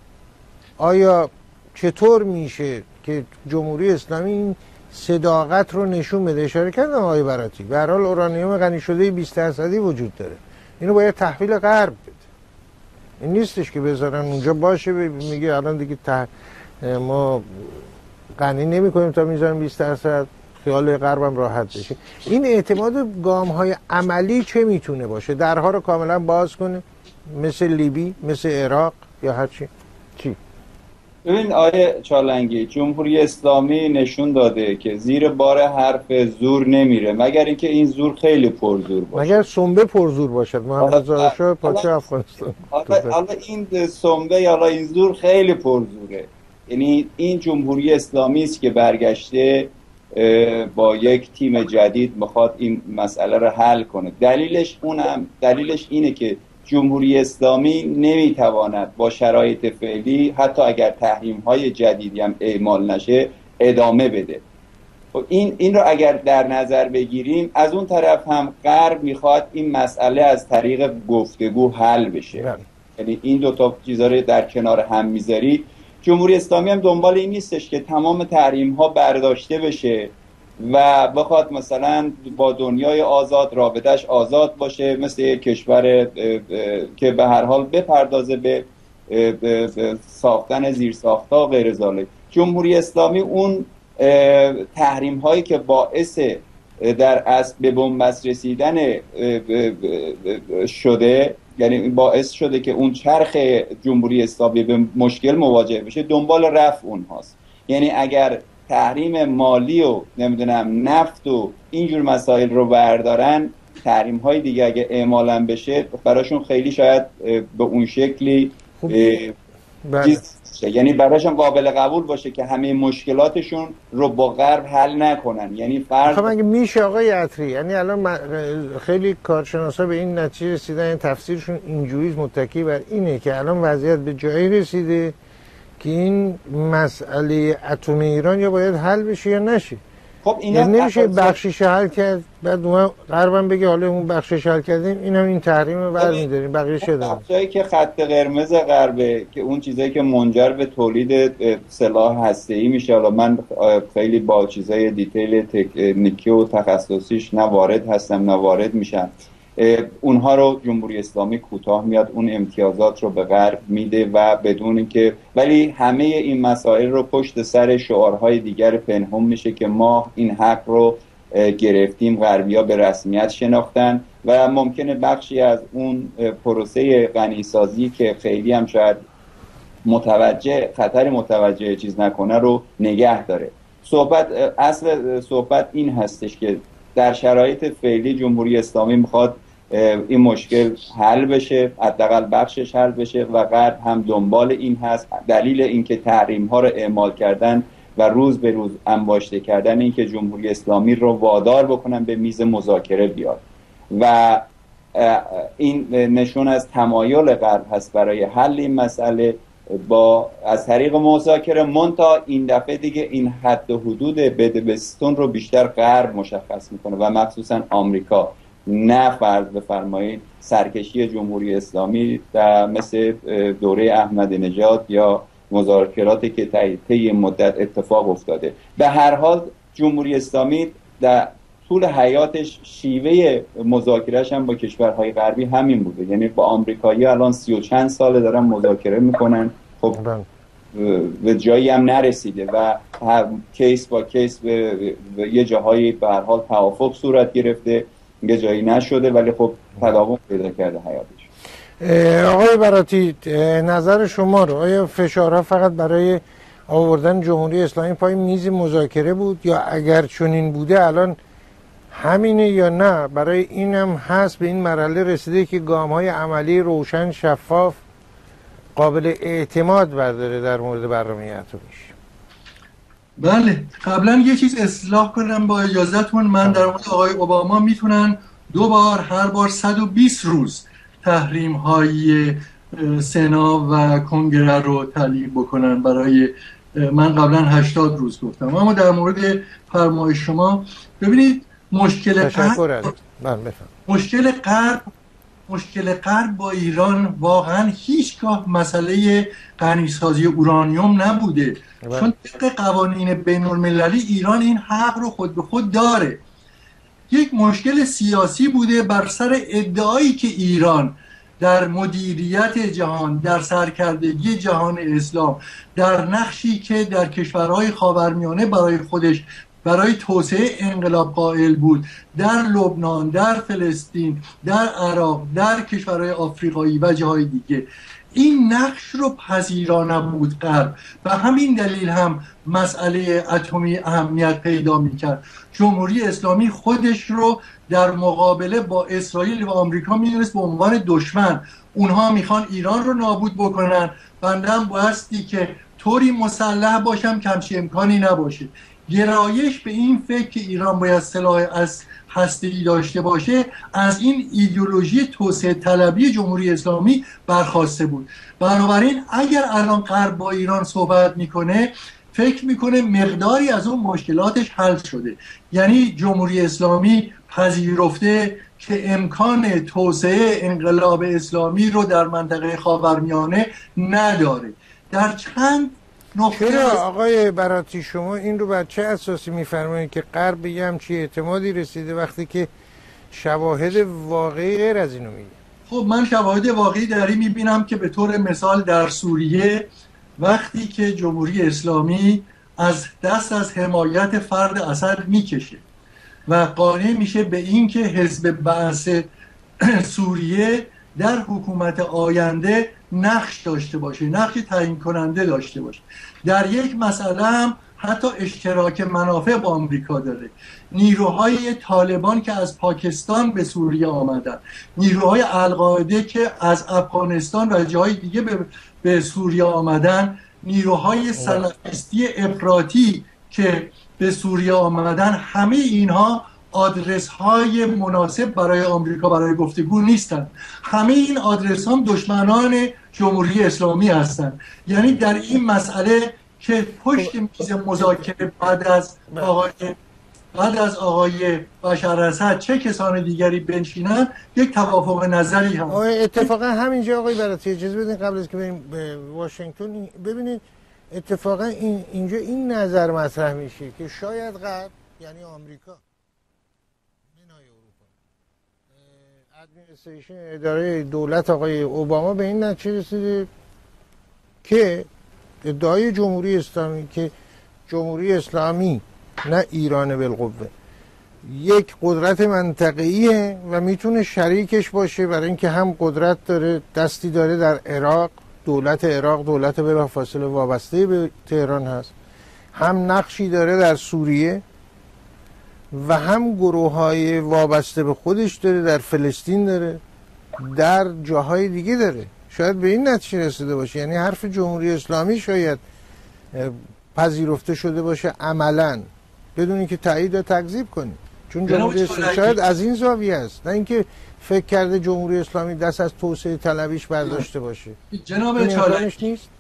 آیا چطور میشه که جمهوری اسلامی این صداقت رو نشون بده؟ اشاره کردم آقای براتی به هر حال اورانیوم غنی شده بیست درصدی وجود داره، اینو باید تحویل غرب بده. این نیستش که بذارن اونجا باشه میگه الان دیگه ته... ما غنی نمی کنیم تا میذاریم بیست درصد، خیال غربم راحت بشه. این اعتماد گام های عملی چه میتونه باشه؟ درها رو کاملا باز کنه مثل لیبی، مثل عراق یا هر چی؟ چی؟ ببین آیه چالنگی، جمهوری اسلامی نشون داده که زیر بار حرف زور نمیره مگر اینکه این زور خیلی پرزور باشه، مگر سنبه پرزور باشد. محمد زارشاه پادشاه افغانستان. حالا این سنبه یا این زور خیلی پرزوره. یعنی این جمهوری اسلامی است که برگشته با یک تیم جدید میخواد این مسئله رو حل کنه. دلیلش اونم دلیلش اینه که جمهوری اسلامی نمیتواند با شرایط فعلی حتی اگر تحریم های جدیدی هم اعمال نشه ادامه بده. این این رو اگر در نظر بگیریم، از اون طرف هم غرب میخواد این مسئله از طریق گفتگو حل بشه. یعنی این دو تا چیزا رو در کنار هم میذاری. جمهوری اسلامی هم دنبال این نیستش که تمام تحریم ها برداشته بشه و بخواد مثلا با دنیای آزاد رابطش آزاد باشه، مثل یک کشور که به هر حال بپردازه به ساختن زیرساخت‌ها غیر ذالک. جمهوری اسلامی اون تحریم هایی که باعث در اصل به بنبست رسیدن شده، یعنی باعث شده که اون چرخ جمهوری اسلامی به مشکل مواجه بشه، دنبال رفع اونهاست. یعنی اگر تحریم مالی و نمیدونم نفت و اینجور مسائل رو بردارن، تحریم های دیگه اگه اعمالا بشه براشون خیلی شاید به اون شکلی یعنی براشون قابل قبول باشه که همه مشکلاتشون رو با غرب حل نکنن. یعنی فرض خب اگه میشه آقای عطری، یعنی الان خیلی کارشناسا به این نتیجه رسیدن، این تفسیرشون اینجوری متکی بر اینه که الان وضعیت به جایی رسیده که این مسئله اتمی ایران یا باید حل بشه یا نشه. خب اینا یعنی نمیشه بخشش حل کرد بعد اون غربم بگه حالا اون بخشش حل کردیم اینم این تحریم برمی‌داریم بقیه شده. بخشایی که خط قرمز غربه که اون چیزایی که منجر به تولید سلاح هسته‌ای میشه، حالا من خیلی با چیزای دیتیل تکنیکی و تخصصیش نه وارد هستم نه وارد میشم، اونها رو جمهوری اسلامی کوتاه میاد، اون امتیازات رو به غرب میده و بدون اینکه، ولی همه این مسائل رو پشت سر شعارهای دیگر پنهان میشه که ما این حق رو گرفتیم، غربی‌ها به رسمیت شناختن و ممکنه بخشی از اون پروسه غنیسازی که خیلی هم شاید متوجه خطر متوجه چیز نکنه رو نگه داره. صحبت اصل صحبت این هستش که در شرایط فعلی جمهوری اسلامی میخواد این مشکل حل بشه، حداقل بخشش حل بشه و غرب هم دنبال این هست. دلیل اینکه تحریم ها رو اعمال کردن و روز به روز انباشته کردن اینکه جمهوری اسلامی رو وادار بکنن به میز مذاکره بیاد و این نشون از تمایل غرب هست برای حل این مسئله با از طریق مذاکره منتها این دفعه دیگه این حد و حدود بدبستون رو بیشتر غرب مشخص میکنه و مخصوصا آمریکا، نه فرض بفرمایید سرکشی جمهوری اسلامی در مثل دوره احمد نژاد یا مذاکراتی که طی مدت اتفاق افتاده. به هر حال جمهوری اسلامی در طول حیاتش شیوه مذاکرهش هم با کشورهای غربی همین بوده، یعنی با آمریکایی الان سی و چند ساله دارن مذاکره میکنن، خب به جایی هم نرسیده و هر کیس با کیس به یه جاهایی به هر حال توافق صورت گرفته، یه جایی نشده، ولی خب تداوم پیدا کرده حیاتش. آقای براتی نظر شما رو، آیا فشارها فقط برای آوردن جمهوری اسلامی پای میز مذاکره بود یا اگر چنین بوده الان همینه یا نه برای اینم هست به این مرحله رسیده که گام‌های عملی روشن شفاف قابل اعتماد برداره در مورد برنامه اتمیش؟ بله، قبلا یه چیز اصلاح کنم با اجازهتون. من در مورد آقای اوباما میتونن دو بار هر بار صد و بیست روز تحریم های سنا و کنگره رو تعلیق بکنن، برای من قبلا هشتاد روز گفتم. اما در مورد فرمایش شما ببینید مشکل غرب مشکل غرب مشکل غرب با ایران واقعا هیچگاه مسئله غنیسازی اورانیوم نبوده، چون طبق قوانین بین المللی ایران این حق رو خود به خود داره. یک مشکل سیاسی بوده بر سر ادعایی که ایران در مدیریت جهان، در سرکردگی جهان اسلام، در نقشی که در کشورهای خاورمیانه برای خودش برای توسعه انقلاب قائل بود، در لبنان، در فلسطین، در عراق، در کشورهای آفریقایی و جاهای دیگه، این نقش رو پذیرا نبود غرب و همین دلیل هم مسئله اتمی اهمیت پیدا میکرد. جمهوری اسلامی خودش رو در مقابله با اسرائیل و آمریکا میدونست به عنوان دشمن. اونها میخوان ایران رو نابود بکنن، بنده هم بایستی که طوری مسلح باشم که همچین امکانی نباشه. گرایش به این فکر که ایران باید سلاح از هسته‌ای داشته باشه از این ایدئولوژی توسعه طلبی جمهوری اسلامی برخواسته بود. بنابراین اگر الان غرب با ایران صحبت میکنه فکر میکنه مقداری از اون مشکلاتش حل شده، یعنی جمهوری اسلامی پذیرفته که امکان توسعه انقلاب اسلامی رو در منطقه خاورمیانه نداره. در چند چرا آقای براتی شما این رو بر چه اساسی میفرمایید که غرب به همچین اعتمادی رسیده وقتی که شواهد واقعی غیر از اینو میگه؟ خب من شواهد واقعی در این میبینم که به طور مثال در سوریه وقتی که جمهوری اسلامی از دست از حمایت فرد اسد میکشه و قانع میشه به این که حزب بعث سوریه در حکومت آینده نقش داشته باشه، نقش تعیین کننده داشته باشه. در یک مسئله هم حتی اشتراک منافع با آمریکا داره. نیروهای طالبان که از پاکستان به سوریه آمدن، نیروهای القاعده که از افغانستان و جای دیگه به, به سوریه آمدن، نیروهای سلفیستی افراطی که به سوریه آمدن، همه اینها آدرس های مناسب برای آمریکا برای گفتگو نیستند. همه این آدرس ها دشمنان جمهوری اسلامی هستند. یعنی در این مسئله که پشت میز مذاکره بعد از آقای بعد از آقای بشار اسد چه کسان دیگری بنشینن یک توافق نظری هم اتفاقا همینجا آقای براتی اجازه بدین قبل از که بریم به واشنگتن ببینید اتفاقا این اینجا این نظر مطرح میشه که شاید غرب یعنی آمریکا ادمنستریشن اداره دولت آقای اوباما به این نتیجه رسیده که ادعای جمهوری اسلامی که جمهوری اسلامی نه ایران بالقوه یک قدرت منطقه‌ایه و میتونه شریکش باشه برای اینکه هم قدرت داره، دستی داره در عراق، دولت عراق دولت بلافاصله وابسته به تهران هست، هم نقشی داره در سوریه و هم گروه‌های وابسته به خودش داره، در فلسطین داره، در جاهای دیگه داره. شاید به این نتیجه رسیده باشه، یعنی حرف جمهوری اسلامی شاید پذیرفته شده باشه عملاً بدون اینکه تایید و تکذیب کنیم، چون جمهوری اسلامی شاید از این زاویه است، نه اینکه فکر کرده جمهوری اسلامی دست از توسعه طلبیش برداشته باشه. جناب چالش نیست.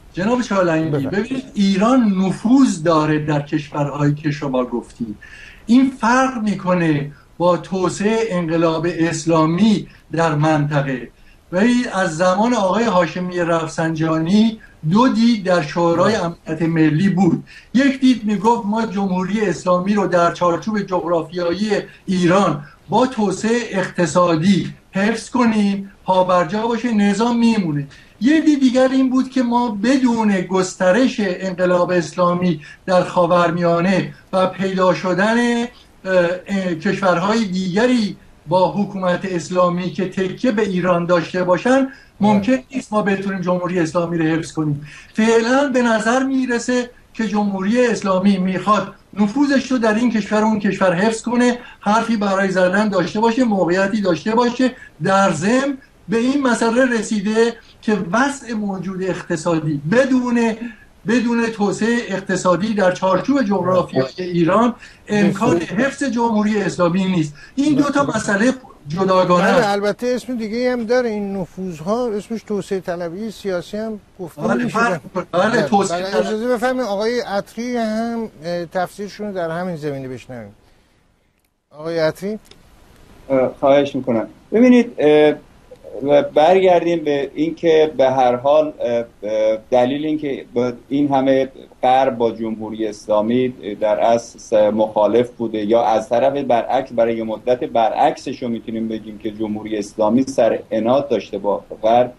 جناب چالنگی ببینید ایران نفوذ داره در کشورهایی که شما گفتید. این فرق میکنه با توسعه انقلاب اسلامی در منطقه. ولی از زمان آقای هاشمی رفسنجانی دو دید در شورای امنیت ملی بود. یک دید میگفت ما جمهوری اسلامی رو در چارچوب جغرافیایی ایران با توسعه اقتصادی حفظ کنیم، پابرجا باشه، نظام میمونه. یه دید دیگر این بود که ما بدون گسترش انقلاب اسلامی در خاورمیانه و پیدا شدن کشورهای دیگری با حکومت اسلامی که تکیه به ایران داشته باشن ممکن نیست ما بتونیم جمهوری اسلامی رو حفظ کنیم. فعلا به نظر میرسه که جمهوری اسلامی میخواد نفوذش رو در این کشور و اون کشور حفظ کنه، حرفی برای زدن داشته باشه، موقعیتی داشته باشه. در ضمن به این مسئله رسیده که وضع موجود اقتصادی بدون بدون توسعه اقتصادی در چارچوب جغرافیایی ایران امکان حفظ جمهوری اسلامی نیست. این دو تا مسئله جداگانه است. البته اسم دیگه هم داره این نفوذها، اسمش توسعه طلبی سیاسی هم گفته میشه. بله توسعه طلبی. اجازه بفرمایید آقای عطری هم تفسیرشون در همین زمینه بشنویم. آقای عطری خواهش میکنم. ببینید برگردیم به این که به هر حال دلیل این که این همه غرب با جمهوری اسلامی در اصل مخالف بوده یا از طرف برعکس برای یه مدت برعکسش رو میتونیم بگیم که جمهوری اسلامی سر عناد داشته با غرب.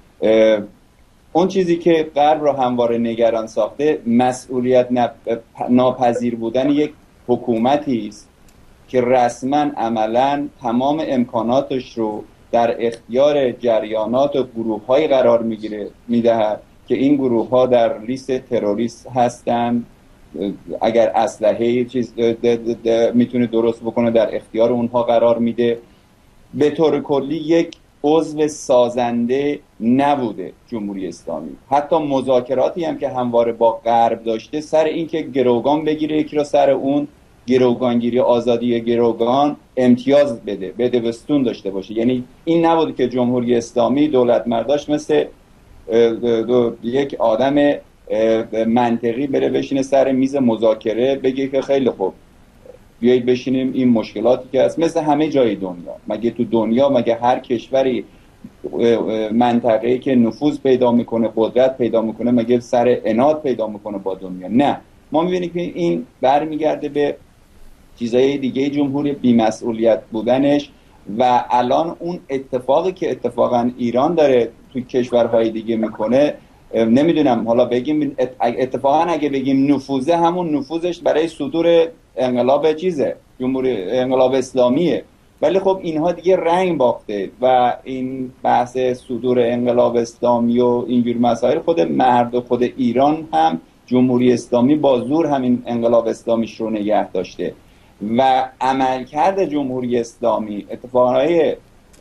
اون چیزی که غرب رو همواره نگران ساخته مسئولیت ناپذیر بودن یک حکومتی است که رسما عملا تمام امکاناتش رو در اختیار جریانات و گروه‌های قرار میگیره میدهد که این گروه‌ها در لیست تروریست هستند. اگر اسلحه چیز میتونه درست بکنه در اختیار اونها قرار میده. به طور کلی یک عضو سازنده نبوده جمهوری اسلامی. حتی مذاکراتی هم که همواره با غرب داشته سر این که گروگان بگیره یکی رو سر اون گروگانگیری آزادی گروگان امتیاز بده بده بستون داشته باشه. یعنی این نبود که جمهوری اسلامی دولت مرداش مثل یک آدم منطقی بره بشینه سر میز مذاکره بگه که خیلی خوب بیایید بشینیم این مشکلاتی که هست مثل همه جای دنیا. مگه تو دنیا مگه هر کشوری منطقه‌ای که نفوذ پیدا میکنه قدرت پیدا میکنه مگه سر عناد پیدا میکنه با دنیا؟ نه، ما میبینیم که این برمیگرده به چیزای دیگه جمهوری بی‌مسئولیت بودنش. و الان اون اتفاقی که اتفاقا ایران داره توی کشورهای دیگه میکنه نمیدونم حالا بگیم اتفاقا اگه بگیم نفوذه همون نفوذش برای صدور انقلاب چیزه جمهوری انقلاب اسلامیه. ولی خب اینها دیگه رنگ باخته و این بحث صدور انقلاب اسلامی و اینجور مسائل خود مرد و خود ایران هم جمهوری اسلامی با زور همین انقلاب اسلامیش رو نگه داشته و عملکرد جمهوری اسلامی اتفاقهای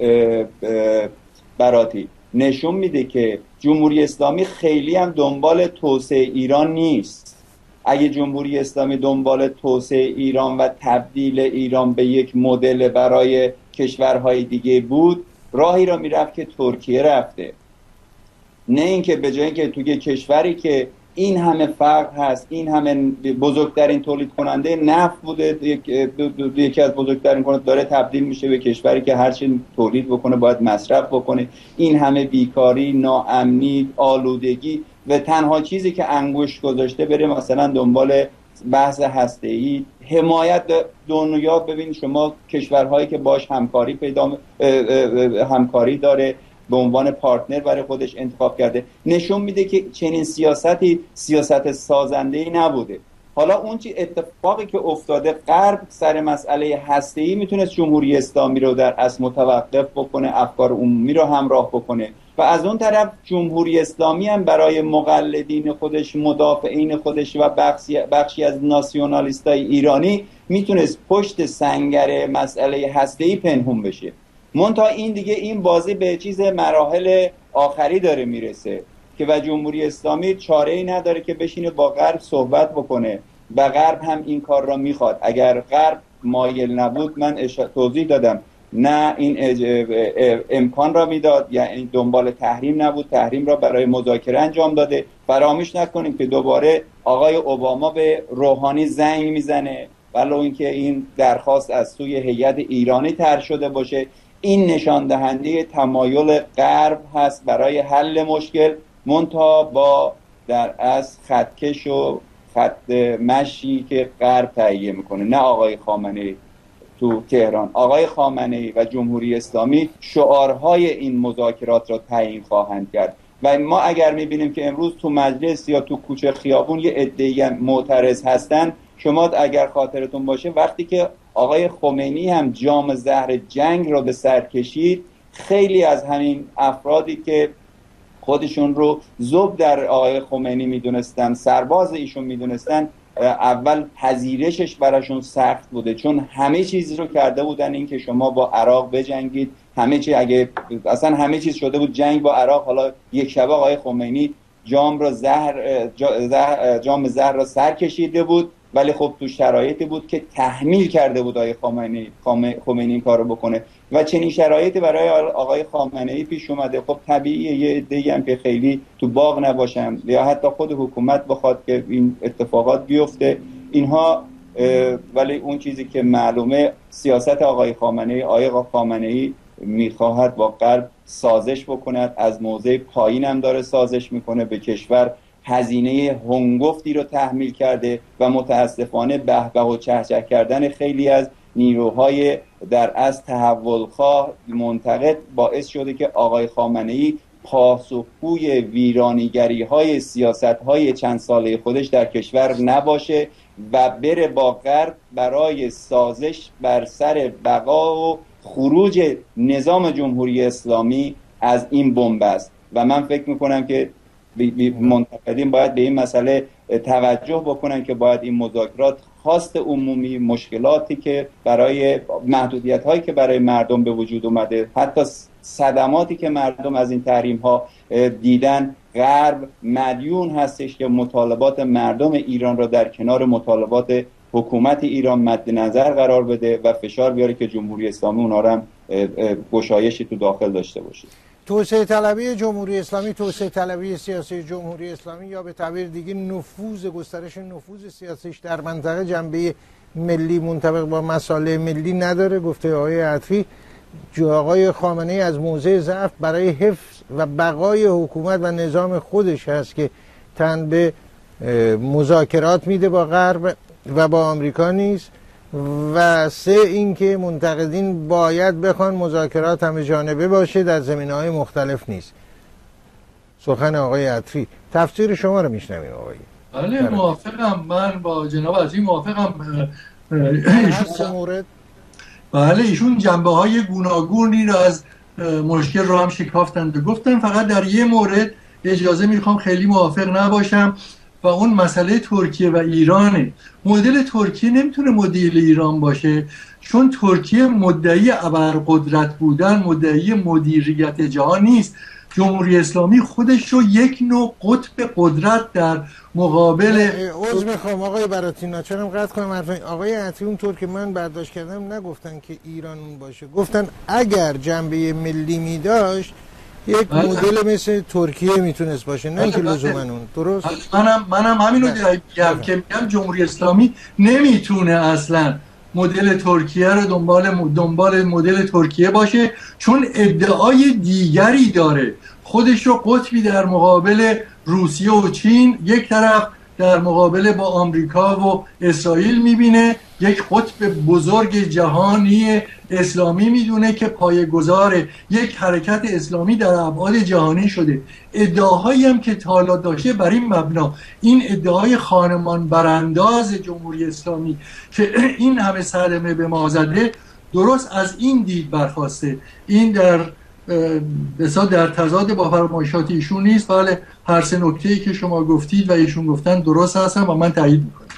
براتی نشون میده که جمهوری اسلامی خیلی هم دنبال توسعه ایران نیست. اگه جمهوری اسلامی دنبال توسعه ایران و تبدیل ایران به یک مدل برای کشورهای دیگه بود راهی را میرفت که ترکیه رفته، نه اینکه به جای اینکه توی کشوری که این همه فقر هست این همه بزرگترین تولید کننده نفت بوده یکی از بزرگترین کننده داره تبدیل میشه به کشوری که هرچی تولید بکنه باید مصرف بکنه. این همه بیکاری، ناامنی، آلودگی و تنها چیزی که انگشت گذاشته بره مثلا دنبال بحث هسته‌ای حمایت دنیا. ببین شما کشورهایی که باش همکاری پیدا همکاری داره به عنوان پارتنر برای خودش انتخاب کرده نشون میده که چنین سیاستی سیاست سازنده‌ای نبوده. حالا اون چی اتفاقی که افتاده غرب سر مسئله هسته‌ای میتونست جمهوری اسلامی رو در اصل متوقف بکنه، افکار عمومی رو همراه بکنه و از اون طرف جمهوری اسلامی هم برای مقلدین خودش مدافعین خودش و بخشی, بخشی از ناسیونالیستای ایرانی میتونست پشت سنگر مسئله هسته‌ای پنهون بشه. منتها این دیگه این بازی به چیز مراحل آخری داره میرسه که و جمهوری اسلامی چاره‌ای نداره که بشینه با غرب صحبت بکنه و غرب هم این کار را میخواد. اگر غرب مایل نبود من توضیح دادم نه این امکان را میداد، یعنی دنبال تحریم نبود، تحریم را برای مذاکره انجام داده. فراموش نکنیم که دوباره آقای اوباما به روحانی زنگ میزنه، ولو اینکه این درخواست از سوی هیئت ایرانی طرح شده باشه. این نشان دهنده تمایل غرب هست برای حل مشکل، منتها با در از خطکش و خط مشی که غرب تهیه میکنه، نه آقای خامنه‌ای تو تهران. آقای خامنه‌ای و جمهوری اسلامی شعارهای این مذاکرات را تعیین خواهند کرد و ما اگر میبینیم که امروز تو مجلس یا تو کوچه خیابون یه عده‌ای معترض هستن، شما اگر خاطرتون باشه وقتی که آقای خمینی هم جام زهر جنگ را به سر کشید، خیلی از همین افرادی که خودشون رو ذوب در آقای خمینی میدونستن، سرباز ایشون میدونستن، اول پذیرشش براشون سخت بوده، چون همه چیز رو کرده بودن این که شما با عراق بجنگید، همه چیز، اگه اصلا همه چیز شده بود جنگ با عراق. حالا یک شبه آقای خمینی جام را زهر جام زهر را سر کشیده بود، ولی خب تو شرایطی بود که تحمیل کرده بود آقای خمینی خمینی این کارو بکنه و چنین شرایطی برای آقای خامنه‌ای پیش اومده. خب طبیعیه یه عده‌ای هم که خیلی تو باغ نباشن یا حتی خود حکومت بخواد که این اتفاقات بیفته اینها، ولی اون چیزی که معلومه سیاست آقای خامنه‌ای آقای خامنه‌ای میخواهد با غرب سازش بکند، از موضع پایین هم داره سازش میکنه، به کشور هزینه هنگفتی رو تحمیل کرده و متاسفانه بهبه و چهچه کردن خیلی از نیروهای در از تحولخواه منتقد باعث شده که آقای خامنه‌ای پاسخگوی ویرانیگری‌های سیاست‌های چند ساله خودش در کشور نباشه و بره با غرب برای سازش بر سر بقا و خروج نظام جمهوری اسلامی از این بنبست. و من فکر میکنم که منتقدین باید به این مسئله توجه بکنن که باید این مذاکرات خواست عمومی، مشکلاتی که برای محدودیت هایی که برای مردم به وجود اومده، حتی صدماتی که مردم از این تحریم ها دیدن، غرب مدیون هستش که مطالبات مردم ایران را در کنار مطالبات حکومت ایران مد نظر قرار بده و فشار بیاره که جمهوری اسلامی اونها را هم گشایشی تو داخل داشته باشه. توسعه طلبی جمهوری اسلامی، توسعه طلبی سیاسی جمهوری اسلامی، یا به تعبیر دیگه نفوذ، گسترش نفوذ سیاسیش در منطقه جنبه ملی منطبق با مسائل ملی نداره. گفته آقای عطفی آقای خامنه‌ای از موضع ضعف برای حفظ و بقای حکومت و نظام خودش هست که تن به مذاکرات میده با غرب و با آمریکا نیست. و سه اینکه منتقدین باید بخوان مذاکرات همه جانبه باشه، در زمینه‌های مختلف نیست. سخن آقای عطفی. تفسیر شما رو میشنویم آقای. بله موافقم، من با جناب عطفی موافقم. ایشون مورد بله ایشون جنبه های گوناگونی رو از مشکل رو هم شکافتند و گفتن. فقط در یه مورد اجازه میخوام خیلی موافق نباشم و اون مسئله ترکیه و ایرانه. مدل ترکیه نمیتونه مدل ایران باشه، چون ترکیه مدعی ابرقدرت بودن، مدعی مدیریت جهان نیست. جمهوری اسلامی خودش رو یک نوع قطب قدرت در مقابل. عذر میخوام آقای براتینا چرا قطع کنم حرف آقای عطفی. اونطور که من برداشت کردم نگفتن که ایران اون باشه، گفتن اگر جنبه ملی می داشت یک مدل مثل ترکیه میتونست باشه، نه که لزوما اون. درست؟ منم منم همینو میگم که میگم جمهوری اسلامی نمیتونه اصلا مدل ترکیه رو دنبال دنبال مدل ترکیه باشه، چون ادعای دیگری داره. خودش رو قطبی در مقابل روسیه و چین، یک طرف در مقابل با آمریکا و اسرائیل میبینه، یک قطب بزرگ جهانی اسلامی میدونه که پایه‌گذار یک حرکت اسلامی در ابعاد جهانی شده. ادعاهایی هم که تا حالا داشته بر این مبنا، این ادعای خانمان برانداز جمهوری اسلامی که این همه صدمه به ما زده، درست از این دید برخواسته. این در بسا در تضاد با فرمایشات ایشون نیست. بله هر سه نکته‌ای که شما گفتید و ایشون گفتن درست هستن و من تایید میکنم.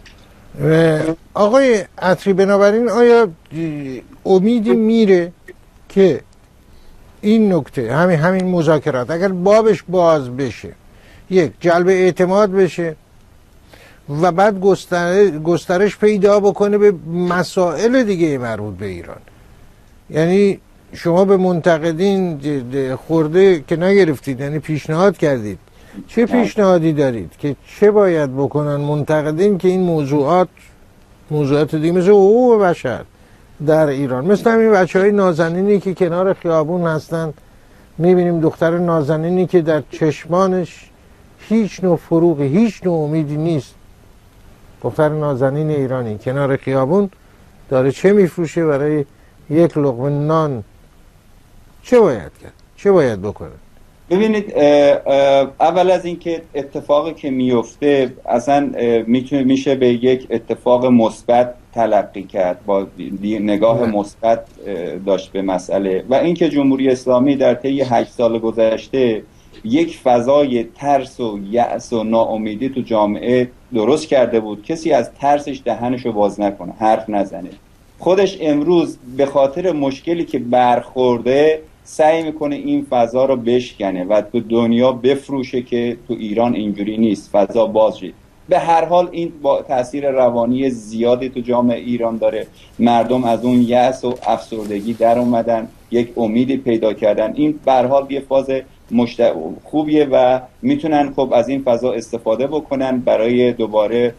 آقای عطفی بنابراین آیا امیدی میره که این نکته همین همین مذاکرات اگر بابش باز بشه، یک جلب اعتماد بشه و بعد گسترش, گسترش پیدا بکنه به مسائل دیگه مربوط به ایران، یعنی شما به منتقدین خورده که نگرفتید، یعنی پیشنهاد کردید. چه پیشنهادی دارید که چه باید بکنن منتقدین که این موضوعات موضوعات دیگه مثل حقوق بشر در ایران، مثل همین بچه های نازنینی که کنار خیابون هستن، میبینیم دختر نازنینی که در چشمانش هیچ نوع فروغی، هیچ نوع امیدی نیست، دختر نازنین ایرانی کنار خیابون داره چه میفروشه برای یک لقمه نان. چه باید کرد؟ چه باید بکنه؟ ببینید، اول از اینکه اتفاقی که میفته اصلا میتونه میشه به یک اتفاق مثبت تلقی کرد، با نگاه مثبت داشت به مسئله. و اینکه جمهوری اسلامی در طی هشت سال گذشته یک فضای ترس و یأس و ناامیدی تو جامعه درست کرده بود، کسی از ترسش دهنشو باز نکنه، حرف نزنه. خودش امروز به خاطر مشکلی که برخورده سعی میکنه این فضا رو بشکنه و تو دنیا بفروشه که تو ایران اینجوری نیست، فضا باز شد. به هر حال این با تاثیر روانی زیادی تو جامعه ایران داره. مردم از اون یأس و افسردگی در اومدن، یک امیدی پیدا کردن. این به هر حال یه فاز مشت... خوبیه و میتونن خب از این فضا استفاده بکنن برای دوباره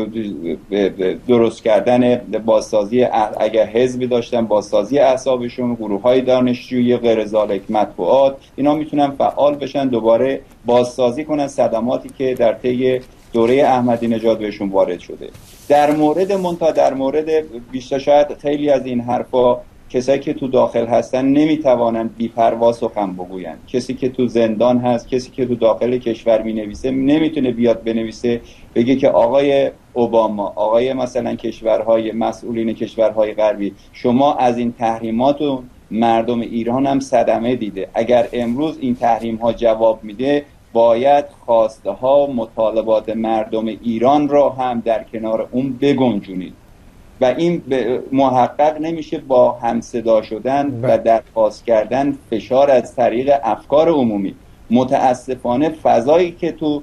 درست کردن بازسازی، اگر حزبی داشتن بازسازی اعصابشون، گروه‌های دانشجویی غیر ذالک، مطبوعات، اینا میتونن فعال بشن، دوباره بازسازی کنن صدماتی که در طی دوره احمدی نژاد بهشون وارد شده. در مورد منتها در مورد بیشتر شاید خیلی از این حرفا کسایی که تو داخل هستن نمیتوانن بی‌پروا سخن بگوین. کسی که تو زندان هست، کسی که تو داخل کشور مینویسه، نمیتونه بیاد بنویسه بگه که آقای اوباما، آقای مثلا کشورهای مسئولین کشورهای غربی، شما از این تحریمات و مردم ایران هم صدمه دیده. اگر امروز این تحریم ها جواب میده، باید خواسته ها و مطالبات مردم ایران را هم در کنار اون بگنجونید و این محقق نمیشه با همصدا شدن و درخواست کردن فشار از طریق افکار عمومی. متاسفانه فضایی که تو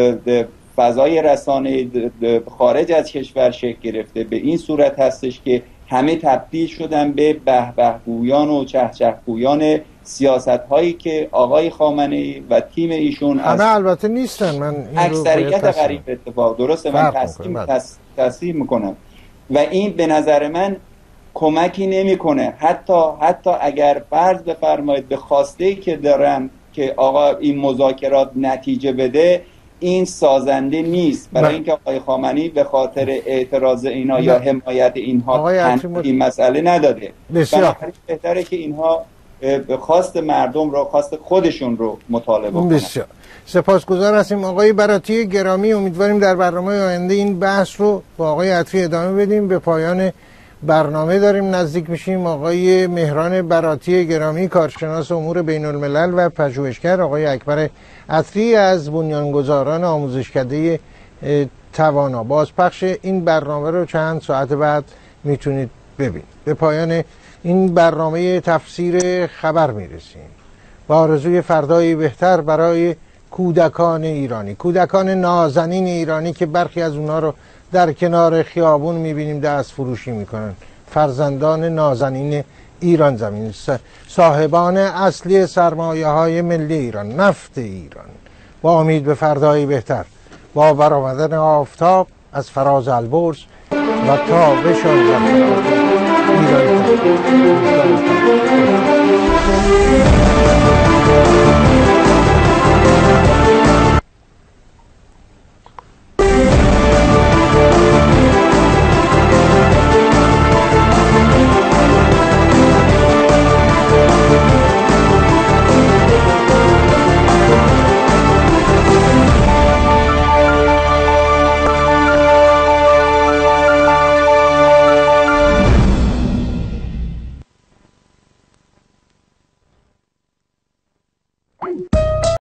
فضای رسانه خارج از کشور شکل گرفته به این صورت هستش که همه تبدیل شدن به به به گویان و چه چه گویان سیاست هایی که آقای خامنه‌ای و تیم ایشون از همه البته نیستن. من اکثریت غریب اتفاق درسته، من تصمیم تصمیم میکنم و این به نظر من کمکی نمیکنه. حتی حتی اگر فرض بفرمایید به خواسته‌ای که دارن که آقا این مذاکرات نتیجه بده، این سازنده نیست، برای اینکه آقای خامنه‌ای به خاطر اعتراض اینا یا حمایت اینها این مسئله نداده. بنابراین بهتره که اینها به خواست مردم رو، خواست خودشون رو مطالبه کنن. بسیار سپاسگزار هستیم آقای براتی گرامی. امیدواریم در برنامه آینده این بحث رو با آقای عطری ادامه بدیم. به پایان برنامه داریم نزدیک میشیم. آقای مهران براتی گرامی، کارشناس امور بین الملل و پژوهشگر، آقای اکبر عطری از بنیانگذاران آموزشکده توانا. بازپخش این برنامه رو چند ساعت بعد میتونید ببینید. به پایان این برنامه تفسیر خبر میرسیم با آرزوی فردایی بهتر برای کودکان ایرانی، کودکان نازنین ایرانی که برخی از اونها رو در کنار خیابون میبینیم دست فروشی میکنن. فرزندان نازنین ایران زمین، صاحبان اصلی سرمایه های ملی ایران، نفت ایران. با امید به فردایی بهتر، با برآمدن آفتاب از فراز البرز و تابش آن Bye.